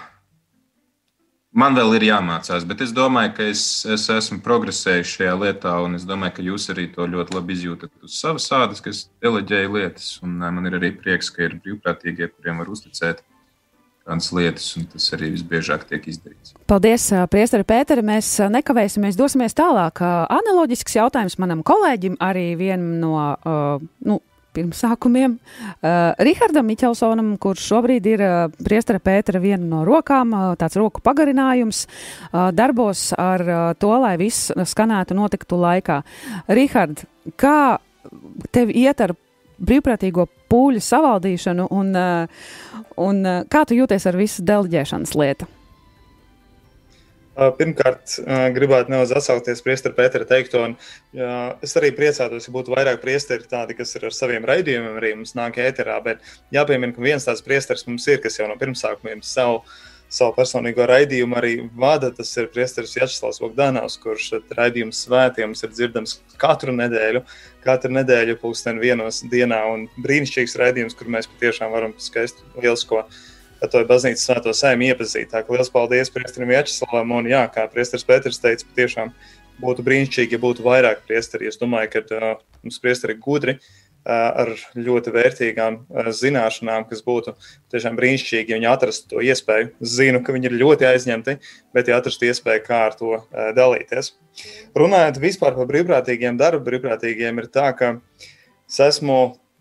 Man vēl ir jāmācās, bet es domāju, ka es, es esmu progresējis šajā lietā, un es domāju, ka jūs arī to ļoti labi izjūtat uz savas ādas, ka es deleģēju lietas, un man ir arī prieks, ka ir brīvprātīgie, kuriem var uzticēt kādas lietas, un tas arī visbiežāk tiek izdarīts. Paldies, priesteri Pēteri, mēs nekavēsimies, dosimies tālāk. Analoģisks jautājums manam kolēģim, arī vienam no, uh, nu, pirmsākumiem. Uh, Rihardam Miķelsonam, kurš šobrīd ir uh, priestera Pētera viena no rokām, uh, tāds roku pagarinājums, uh, darbos ar uh, to, lai viss skanētu notiktu laikā. Rihard, kā tev iet ar brīvprātīgo pūļu savaldīšanu un, uh, un uh, kā tu jūties ar visu deleģēšanas lietu? Pirmkārt, gribētu nedaudz atsaukties priestera Pētera teikto, un jā, es arī priecātos, ja būtu vairāk priesteri tādi, kas ir ar saviem raidījumiem arī mums nāk ēterā, bet jāpiemina, ka viens tāds priesteris mums ir, kas jau no pirmsākumiem savu, savu personīgo raidījumu arī vada, tas ir priesteris Jačeslavs Bogdanovs, kurš raidījums svētījums ir dzirdams katru nedēļu, katru nedēļu pulksten vienos dienā, un brīnišķīgs raidījums, kur mēs patiešām varam skaistu lielisko to baznīcas svēto saimi iepazīt. Tā kā liels paldies priesterim Jačeslavam, un jā, kā priesteris Pēters teica, patiešām būtu brīnišķīgi, ja būtu vairāk priesteri. Es domāju, ka uh, mums priesteri gudri uh, ar ļoti vērtīgām uh, zināšanām, kas būtu tiešām brīnišķīgi, ja viņi atrastu to iespēju. Zinu, ka viņi ir ļoti aizņemti, bet ja atrastu iespēju, kā ar to uh, dalīties. Runājot vispār par brīvprātīgiem darbu, brīvprātīgiem ir tā, ka es esmu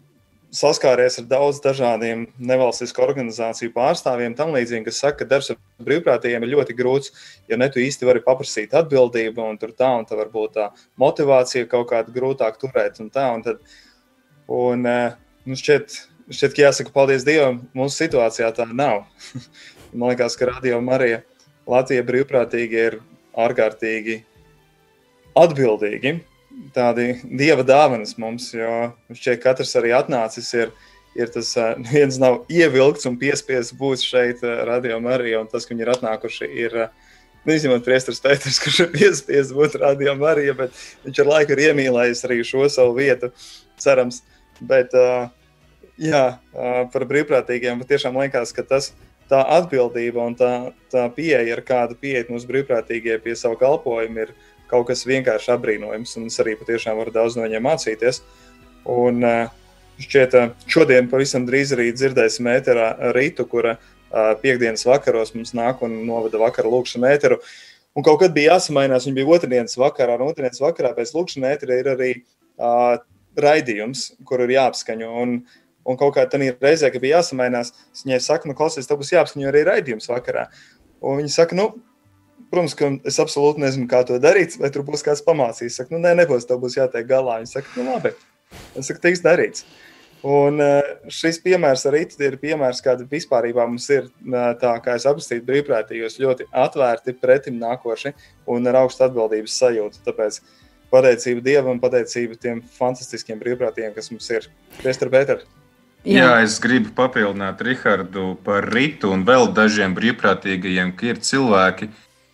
saskāries ar daudz dažādiem nevalstisku organizāciju pārstāvjiem, tam līdzīgi, kas saka, ka darbs ar brīvprātīgiem ir ļoti grūts, jo ne tu īsti vari paprasīt atbildību, un tur tā, un tā varbūt tā motivācija kaut kāda grūtāk turēt, un tā, un tad, un, nu, šķiet, šķiet, ka jāsaka, paldies Dievam, mūsu situācijā tā nav. Man liekas, ka Radio Marija Latvija brīvprātīgi ir ārkārtīgi atbildīgi, tādi Dieva dāvanas mums, jo šķiet katrs arī atnācis ir, ir tas, viens nav ievilkts un piespiests būt šeit Radio Marija, un tas, ka viņi ir atnākuši, ir, neizņemot priesteris Pēters, kurš ir piespiests būt Radio Marija, bet viņš ar laiku ir iemīlējis arī šo savu vietu, cerams, bet jā, par brīvprātīgiem tiešām liekas, ka tas tā atbildība un tā, tā pieeja, ar kādu pieiet mūsu brīvprātīgie pie savu kalpojumu, ir kaut kas vienkārši apbrīnojams, un es arī patiešām varu daudz no viņiem mācīties. Un šķiet, šodien pavisam drīz arī dzirdēsim ēterā Ritu, kura piekdienas vakaros mums nāk un novada vakara lūkšanu ēteru. Un kaut kad bija jāsamainās, viņa bija otrdienas vakarā, un otrdienas vakarā pēc lūkšanu ētera ir arī uh, raidījums, kur ir jāapskaņo. Un, un kaut kā tādā reizē, ka bija jāsamainās, es viņai saku, nu, klausies, tev būs jāapskaņo arī raidījums vakarā. Un viņa saka, nu, protams, ka es absolūti nezinu, kā to darīt, vai tur būs kāds pamācīs. Saka, nu, nē, nebūs, tev būs jātiek galā. Viņa saka, nu, labi. Es saku, tiks darīts. Un šis piemērs arī ir piemērs, kāda vispārībā mums ir tā, kā es aprakstīju brīvprātīgos, ļoti atvērti, pretim nākoši un ar augstu atbildības sajūtu. Tāpēc pateicība Dievam, pateicība tiem fantastiskiem brīvprātīgiem, kas mums ir. Priester Pēter. Jā. Jā, es gribu papildināt Rihardu par Ritu un vēl dažiem brīvprātīgajiem, ka ir cilvēki,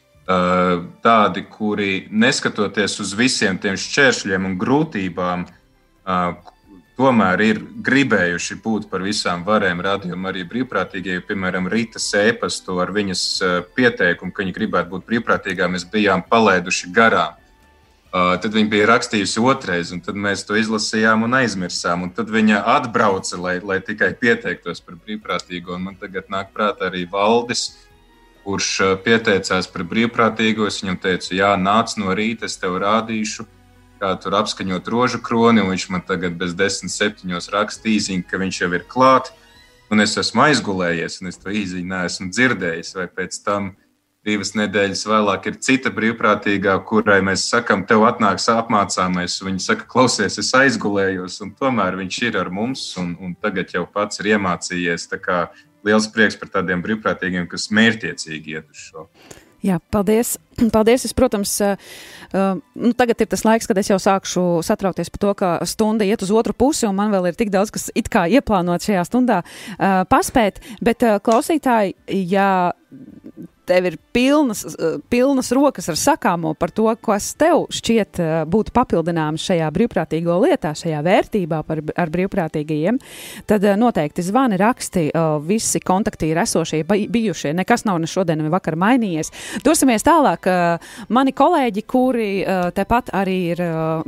tādi, kuri neskatoties uz visiem tiem šķēršļiem un grūtībām, tomēr ir gribējuši būt par visām varēm Radio Marija brīvprātīgie, jo, piemēram, Ritas ēpastu ar viņas pieteikumu, ka viņa gribētu būt brīvprātīgā, mēs bijām palaiduši garām. Tad viņa bija rakstījusi otrais, un tad mēs to izlasījām un aizmirsām, un tad viņa atbrauca, lai, lai tikai pieteiktos par brīvprātīgo, un man tagad nāk prātā arī Valdis, kurš pieteicās par brīvprātīgo. Es viņam teicu, jā, nāc no rīta, es tev rādīšu, kā tur apskaņot rožu kroni, un viņš man tagad bez desmit septiņos raksta īziņu, ka viņš jau ir klāt, un es esmu aizgulējies, un es to īziņu neesmu dzirdējis, vai pēc tam divas nedēļas vēlāk ir cita brīvprātīgā, kurai mēs sakam, tev atnāks apmācāmais, un viņi saka, klausies, es aizgulējos, un tomēr viņš ir ar mums, un, un tagad jau pats ir iemācījies, tā kā liels prieks par tādiem brīvprātīgiem, kas mērķiecīgi iet uz šo. Jā, paldies. Paldies. Es, protams, uh, nu, tagad ir tas laiks, kad es jau sākšu satraukties par to, ka stunda iet uz otru pusi, un man vēl ir tik daudz, kas it kā ieplānot šajā stundā uh, paspēt. Bet, uh, klausītāji, ja tev ir pilnas, pilnas rokas ar sakāmo par to, kas tev šķiet būtu papildināms šajā brīvprātīgo lietā, šajā vērtībā par, ar brīvprātīgajiem, tad noteikti zvani, raksti, visi kontakti ir esošie, bijušie, nekas nav ne šodien, ne vakar mainījies. Dosimies tālāk. Mani kolēģi, kuri tepat arī ir...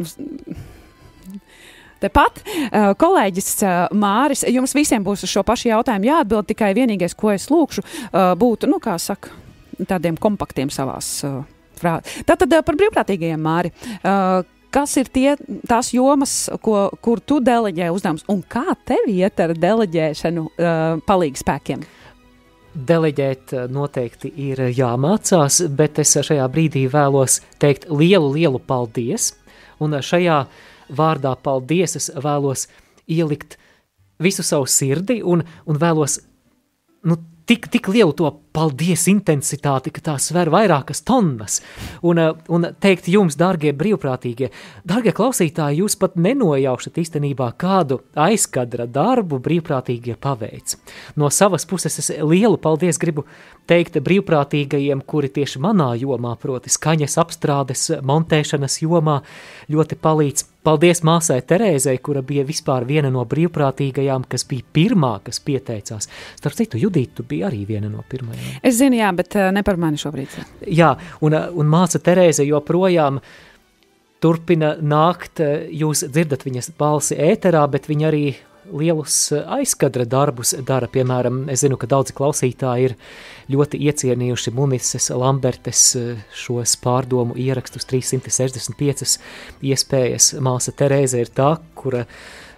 Tepat kolēģis Māris, jums visiem būs uz šo pašu jautājumu jāatbild, tikai vienīgais, ko es lūkšu, būtu, nu kā saka, tādiem kompaktiem savās frāzēs. Tātad par brīvprātīgajiem, Māri, kas ir tie, tās jomas, ko, kur tu deleģē uzdevums, un kā tev iet ar deleģēšanu palīgu spēkiem? Deleģēt noteikti ir jāmācās, bet es šajā brīdī vēlos teikt lielu, lielu paldies, un šajā vārdā paldies es vēlos ielikt visu savu sirdi un, un vēlos nu, tik, tik lielu to paldies intensitāti, ka tā sver vairākas tonnas. Un, un teikt jums, dārgie brīvprātīgie, dārgie klausītāji, jūs pat nenojaušat īstenībā kādu aizkadra darbu brīvprātīgie paveic. No savas puses es lielu paldies gribu teikt brīvprātīgajiem, kuri tieši manā jomā, proti skaņas apstrādes, montēšanas jomā ļoti palīdz. Paldies māsai Terēzei, kura bija vispār viena no brīvprātīgajām, kas bija pirmā, kas pieteicās. Starp citu, Judita, tu bija arī viena no pirmajām. Es zinu, jā, bet uh, ne par mani šobrīd. Jā, un, un māsa Terēze joprojām turpina nākt, jūs dzirdat viņas balsi ēterā, bet viņa arī lielus aizkadra darbus dara. Piemēram, es zinu, ka daudzi klausītāji ir ļoti iecienījuši Munises Lambertes šos pārdomu ierakstus trīssimt sešdesmit piecas iespējas. Māsa Terēze ir tā, kura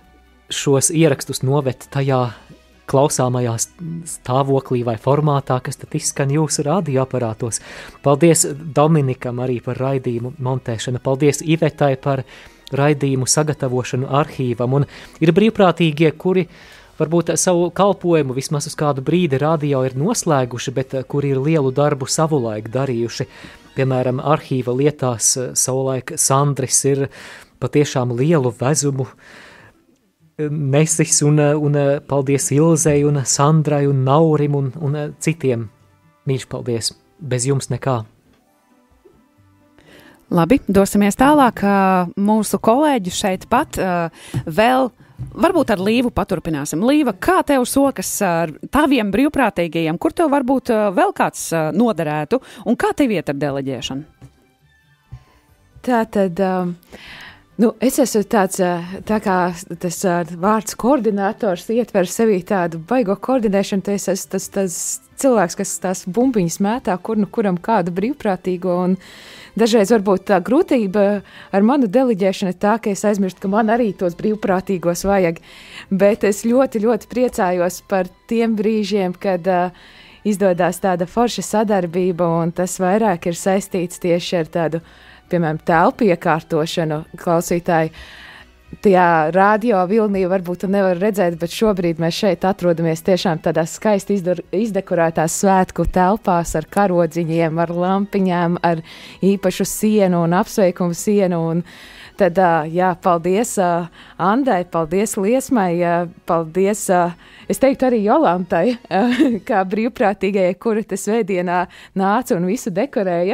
šos ierakstus noved tajā klausāmajā stāvoklī vai formātā, kas tad izskan jūsu radioaparātos. Paldies Dominikam arī par raidījumu montēšanu, paldies Ivetai par raidījumu sagatavošanu arhīvam, un ir brīvprātīgie, kuri varbūt savu kalpojumu vismaz uz kādu brīdi radio ir noslēguši, bet kuri ir lielu darbu savulaik darījuši. Piemēram, arhīva lietās savulaik Sandris ir patiešām lielu vezumu nesis, un, un paldies Ilzei un Sandrai un Naurim un, un citiem. Mīļš paldies, bez jums nekā. Labi, dosimies tālāk. Mūsu kolēģi šeit pat vēl, varbūt ar Līvu paturpināsim. Līva, kā tev sokas ar taviem brīvprātīgajiem? Kur tev varbūt vēl kāds noderētu? Un kā tev iet ar deleģēšanu? Tā tad... Um... Nu, es esmu tāds, tā kā tas vārds koordinators ietver sevī tādu baigo koordinēšanu, tas esmu tas, tas cilvēks, kas tās bumbiņas mētā, kur nu kuram kādu brīvprātīgo, un dažreiz varbūt tā grūtība ar manu deleģēšanu ir tā, ka es aizmirstu, ka man arī tos brīvprātīgos vajag, bet es ļoti, ļoti priecājos par tiem brīžiem, kad uh, izdodās tāda forša sadarbība, un tas vairāk ir saistīts tieši ar tādu, piemēram, telpu iekārtošanu. Klausītāji, tajā radio vilnī varbūt tu nevar redzēt, bet šobrīd mēs šeit atrodamies tiešām tādās skaisti izdekorētās svētku telpās ar karodziņiem, ar lampiņām, ar īpašu sienu un apsveikumu sienu. Un tad, jā, paldies Andai, paldies Liesmai, paldies, es teiktu arī Jolantai, kā brīvprātīgajai, kura tas svētdienā nāca un visu dekorēja.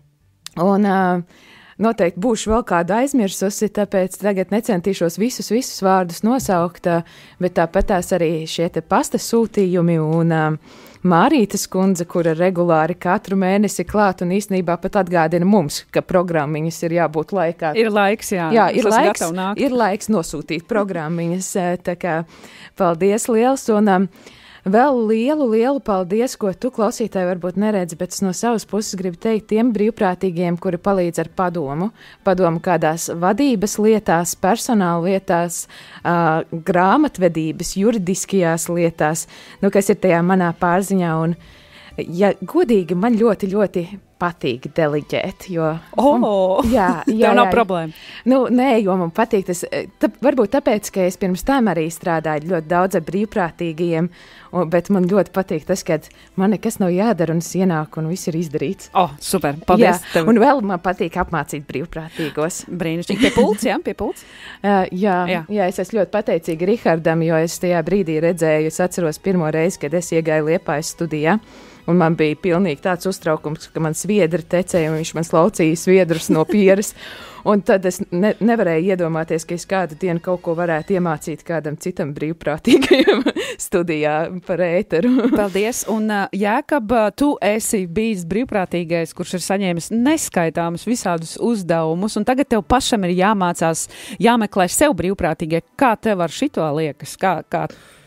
Un uh, noteikti būšu vēl kādu aizmirsusi, tāpēc tagad necentīšos visus, visus vārdus nosaukt, uh, bet tāpat tās arī šie te pasta sūtījumi un uh, Mārītas kundze, kura regulāri katru mēnesi klāt un īstenībā pat atgādina mums, ka programmiņas ir jābūt laikā. Ir laiks, jā. Jā, ir laiks, ir laiks nosūtīt programmiņas, tā kā paldies liels un... Um, Vēl lielu, lielu paldies, ko tu, klausītāji, varbūt neredzi, bet es no savas puses gribu teikt tiem brīvprātīgiem, kuri palīdz ar padomu. Padomu kādās vadības lietās, personāla lietās, uh, grāmatvedības, juridiskajās lietās, nu, kas ir tajā manā pārziņā. Un, ja godīgi, man ļoti, ļoti patīk deleģēt, jo... Oh, un, jā, jā, tev nav jā, problēma. Nu, nē, jo man patīk tas, tā, varbūt tāpēc, ka es pirms tam arī strādāju ļoti daudz ar brīvprātīgajiem, un, bet man ļoti patīk tas, ka man nekas nav jādara un es ienāku un viss ir izdarīts. Oh, super, paldies. Jā, un vēl man patīk apmācīt brīvprātīgos. Brīnišķīgi. Pie pults, jā, pie pults? Uh, jā, jā. Jā. jā, es esmu ļoti pateicīga Rihardam, jo es tajā brīdī redzēju, es atceros pirmo reizi, kad es iegāju Liepājas studijā. Un man bija pilnīgi tāds uztraukums, ka man sviedri tecēja, un viņš man slaucīja sviedrus no pieres. Un tad es ne, nevarēju iedomāties, ka es kādu dienu kaut ko varētu iemācīt kādam citam brīvprātīgajam studijā par ēteru. Paldies. Un, uh, Jēkab, tu esi bijis brīvprātīgais, kurš ir saņēmis neskaitāmus visādus uzdevumus, un tagad tev pašam ir jāmācās, jāmeklē sev brīvprātīgie. Kā tev ar šito liekas? Kā, kā?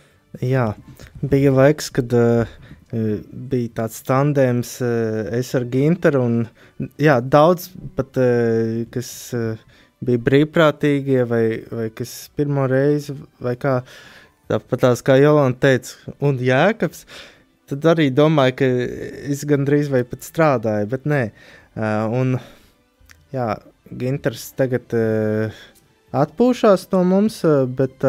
Jā, bija laiks, kad... Uh, bija tāds tandēms, es ar Ginteru, un jā, daudz pat, kas bija brīvprātīgie, vai, vai kas pirmo reizi, vai kā, tāpat tās kā Jolanta teica, un Jēkabs, tad arī domāju, ka es gandrīz vai pat strādāju, bet nē. Un jā, Ginters tagad atpūšās no mums, bet...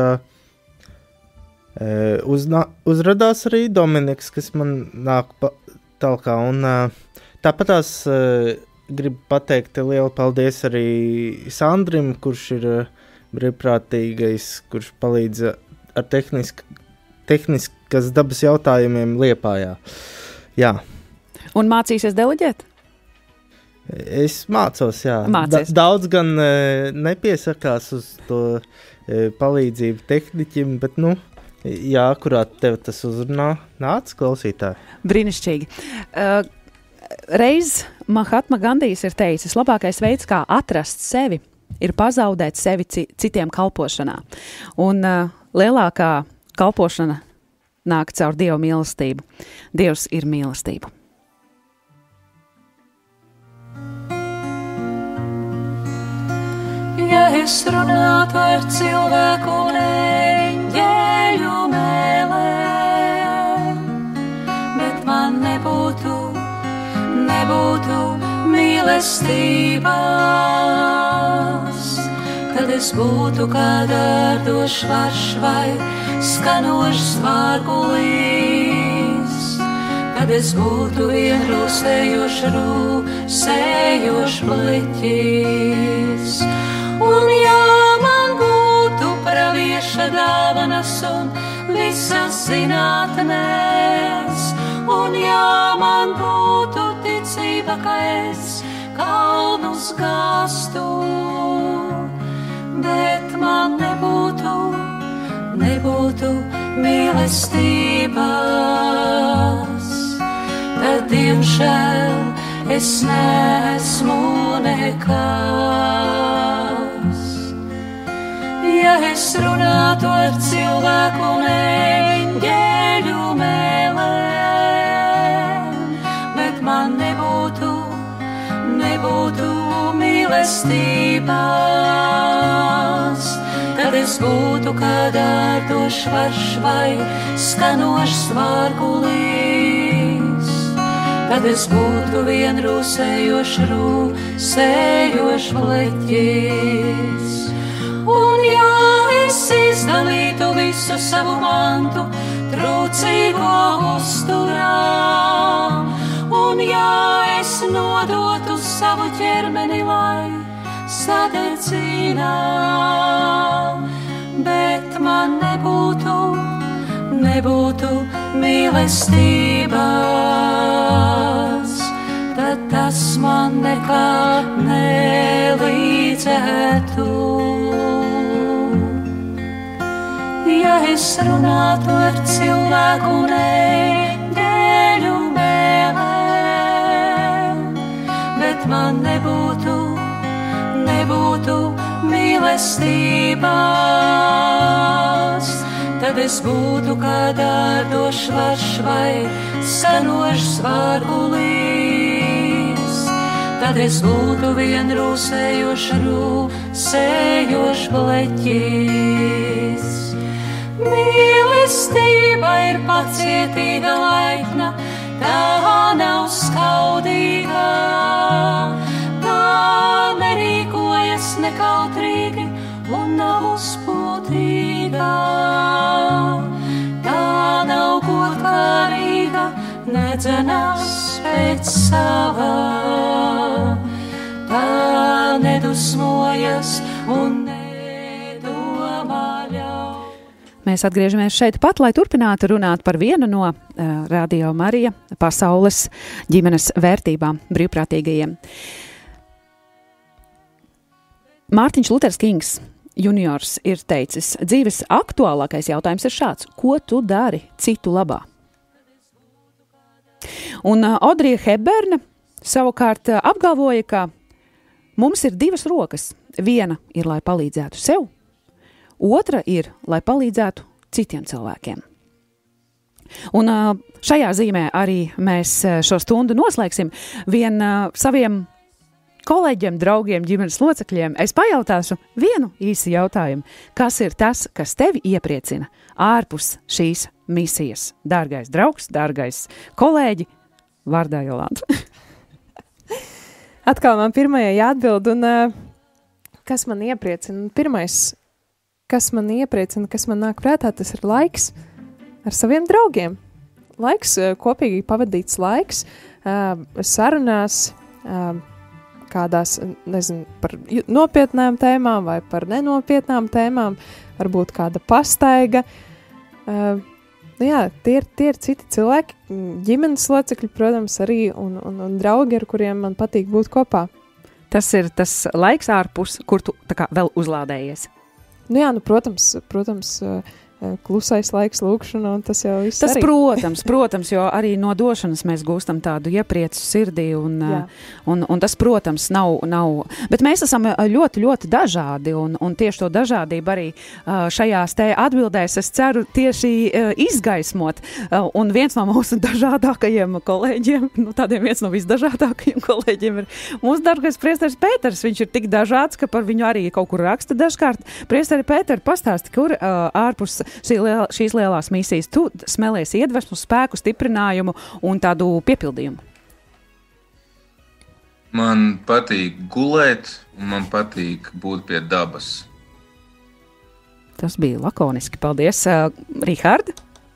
Uh, uzna, uzradās arī Dominiks, kas man nāk pa, talkā, un uh, tāpat tās uh, gribu pateikt lielu paldies arī Sandrim, kurš ir uh, brīvprātīgais, kurš palīdz uh, ar tehnisk, tehniskas dabas jautājumiem Liepājā. Jā. Un mācīsies deleģēt? Es mācos, jā. Mācies. Da, daudz gan uh, nepiesakās uz to uh, palīdzību tehniķim, bet, nu, jā, kurāt tev tas uzrunā, nāc klausītāji. Brīnišķīgi. Uh, reiz Mahatma Gandijs ir teicis, labākais veids, kā atrast sevi, ir pazaudēt sevi citiem kalpošanā. Un uh, lielākā kalpošana nāk caur Dieva mīlestību. Dievs ir mīlestība. Ja es runātu ar cilvēku un eju, mīlestības, tad es būtu kā dārdošs varš vai skanošs vārgulīs, tad es būtu vienrūsējošs rūsējošs bliķis. Un ja man būtu pravieša dāvanas un visas zinātnēs, un ja man būtu ticība, ka es kalnus gāstu, bet man nebūtu, nebūtu mīlestības, tad, diemžēl, es neesmu nekas. Ja es runātu ar cilvēku un eņģeļu mēlēm, bet man nebūtu, nebūtu mīlestības, tad es būtu kā dārdošs varš vai skanošs vārgulīs, tad es būtu vienrūsējošs rūsējošs bleķis. Un ja es izdalītu visu savu mantu trūcīgo uzturā, un ja es nodotu savu ķermeni, lai sadedzinā, bet man nebūtu, nebūtu mīlestības, tad tas man nekā nelīdzētu. Ja es runātu ar cilvēku un eņģeļu mēlēm, bet man nebūtu, nebūtu mīlestības, tad es būtu kā dārdošs varš vai skanošs vārgulīs, tad es būtu vienrūsējošs rūsējošs bleķis. Mīlestība ir pacietīga, laipna, tā nav skaudīga, tā nerīkojas nekautrīgi un nav uzpūtīga, tā nav godkārīga, nedzenās pēc sava, tā nedusmojas un nedomā ļaut. Mēs atgriežamies šeit pat, lai turpinātu runāt par vienu no uh, Radio Marija pasaules ģimenes vērtībām brīvprātīgajiem. Mārtiņš Luters Kings juniors ir teicis, dzīves aktuālākais jautājums ir šāds: ko tu dari citu labā? Un uh, Audrija Hepberne savukārt uh, apgalvoja, ka mums ir divas rokas. Viena ir, lai palīdzētu sev, otra ir, lai palīdzētu citiem cilvēkiem. Un uh, šajā zīmē arī mēs šo stundu noslēgsim. Vien uh, saviem kolēģiem, draugiem, ģimenes locekļiem es pajautāšu vienu īsi jautājumu. Kas ir tas, kas tevi iepriecina ārpus šīs misijas? Dārgais draugs, dārgais kolēģi, vārdā Jolanta. Atkal man pirmajai jāatbild, un uh, kas man iepriecina? Pirmais, kas man iepriecina, kas man nāk prātā, tas ir laiks ar saviem draugiem. Laiks, uh, kopīgi pavadīts laiks, uh, sarunās, uh, kādās, nezinu, par nopietnām tēmām vai par nenopietnām tēmām, varbūt kāda pastaiga. Uh, jā, tie ir, tie ir citi cilvēki, ģimenes locekļi, protams, arī, un, un, un draugi, ar kuriem man patīk būt kopā. Tas ir tas laiks ārpus, kur tu tā kā vēl uzlādējies. Nu jā, nu, protams, protams, klusais laiks lūkšana, un tas jau viss Tas, arī. protams, protams, jo arī no došanas mēs gūstam tādu iepriecu sirdī, un, un, un tas, protams, nav, nav, bet mēs esam ļoti, ļoti dažādi, un, un tieši to dažādību arī šajās te atbildēs es ceru tieši izgaismot, un viens no mūsu dažādākajiem kolēģiem, nu tādiem viens no visdažādākajiem kolēģiem ir mūsu dārgais priesteris Pēters. Viņš ir tik dažāds, ka par viņu arī kaut kur raksta dažkārt. Priesteri Pēteri, pastāsti, kur ārpus Šī liel, šīs lielās misijas tu smelies iedvesmu, spēku, stiprinājumu un tādu piepildījumu? Man patīk gulēt, un man patīk būt pie dabas. Tas bija lakoniski. Paldies, uh, Rihard.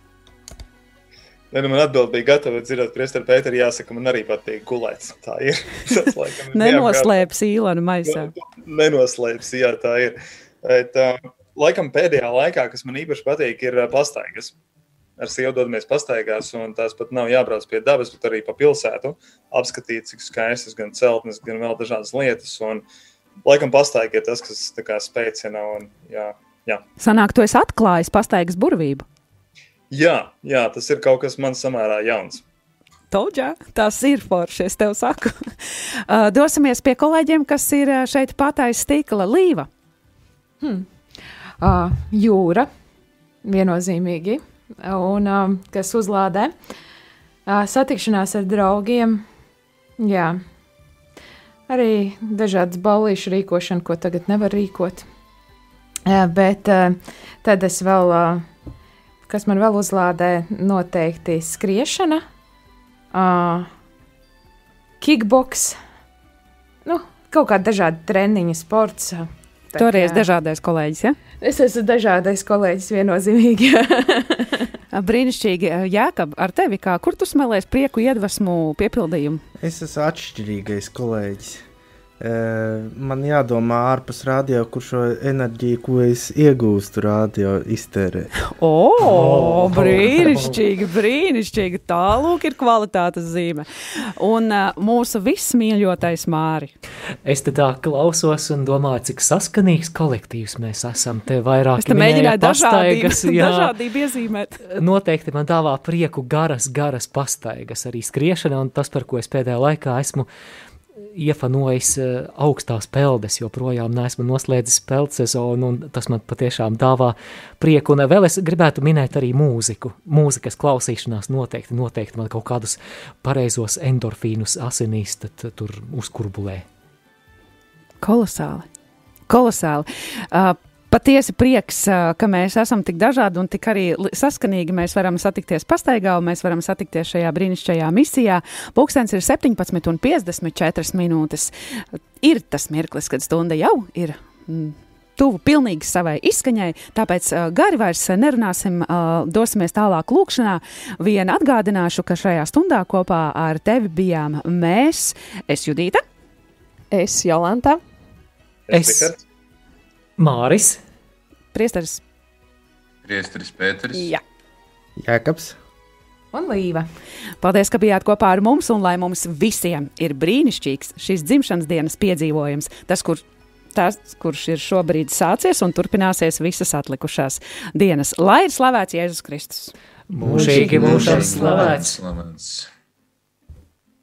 Ne, nu man atbild bija gatava dzirdēt priesteri Pēteri, jāsaka, man arī patīk gulēt. Tā ir. Tas, laikam, ir Nenoslēps īlanu maisā. Nenoslēps, jā, tā ir. Bet, uh, laikam pēdējā laikā, kas man īpaši patīk, ir uh, pastaigas. Ar sievu dodamies pastaigās, un tās pat nav jābrauc pie dabas, bet arī pa pilsētu, apskatīt, cik skaistas gan celtnes, gan vēl dažādas lietas, un laikam pastaiga ir tas, kas tā kā spēcina, un jā, jā. Sanāk, tu esi atklājis pastaigas burvību. Jā, jā, tas ir kaut kas man samērā jauns. Toģā, tas ir forši, es tev saku. Uh, dosimies pie kolēģiem, kas ir šeit patais stikla. Līva. Hmm. Uh, jūra, viennozīmīgi. Un um, kas uzlādē, uh, satikšanās ar draugiem, jā, arī dažādas ballīšu rīkošana, ko tagad nevar rīkot. Uh, bet uh, tad es vēl, uh, kas man vēl uzlādē, noteikti skriešana, uh, kickboks, nu, kaut kādi dažādi treniņi, sports. Uh, Tu arī esi dažādais kolēģis, ja? Es esmu dažādais kolēģis viennozīmīgi. Brīnišķīgi. Jākab, ar tevi kā, kur tu smēlēs prieku, iedvesmu, piepildījumu? Es esmu atšķirīgais kolēģis. Man jādomā ārpus radio, kur šo enerģiju, ko es iegūstu radio, iztērē. O, oh, brīnišķīgi, brīnišķīgi. Tālūk ir kvalitātes zīme. Un uh, mūsu vismīļotais Māri. Es te tā klausos un domāju, cik saskanīgs kolektīvs mēs esam. Te vairāk es te mēģināju dažādību, dažādību iezīmēt. Noteikti man dāvā prieku garas, garas pastaigas arī skriešana, un tas, par ko es pēdējā laikā esmu iefanojis augstās peldes, jo projām neesmu noslēdzis peldu sezonu, un tas man patiešām dāvā prieku. Un vēl es gribētu minēt arī mūziku. Mūzikas klausīšanās noteikti, noteikti man kaut kādus pareizos endorfīnus asinīs tad tur uzkurbulē. Kolosāli. Kolosāli. Uh, Patiesi prieks, ka mēs esam tik dažādi un tik arī saskanīgi. Mēs varam satikties pastaigā un mēs varam satikties šajā brīnišķajā misijā. Pulkstens ir septiņpadsmit un piecdesmit četras minūtes. Ir tas mirklis, kad stunda jau ir mm, tuvu pilnīgi savai izskaņai, tāpēc uh, gari vairs nerunāsim, uh, dosimies tālāk lūkšanā. Vien atgādināšu, ka šajā stundā kopā ar tevi bijām mēs, es Judīta, es Jolanta, es Māris, priesteris, priesteris Pēteris, Jā. Jākabs un Līva. Paldies, ka bijāt kopā ar mums, un lai mums visiem ir brīnišķīgs šis dzimšanas dienas piedzīvojums. Tas, kur, tas, kurš ir šobrīd sācies un turpināsies visas atlikušās dienas. Lai ir slavēts Jēzus Kristus. Mūžīgi mūžam slavēts. slavēts.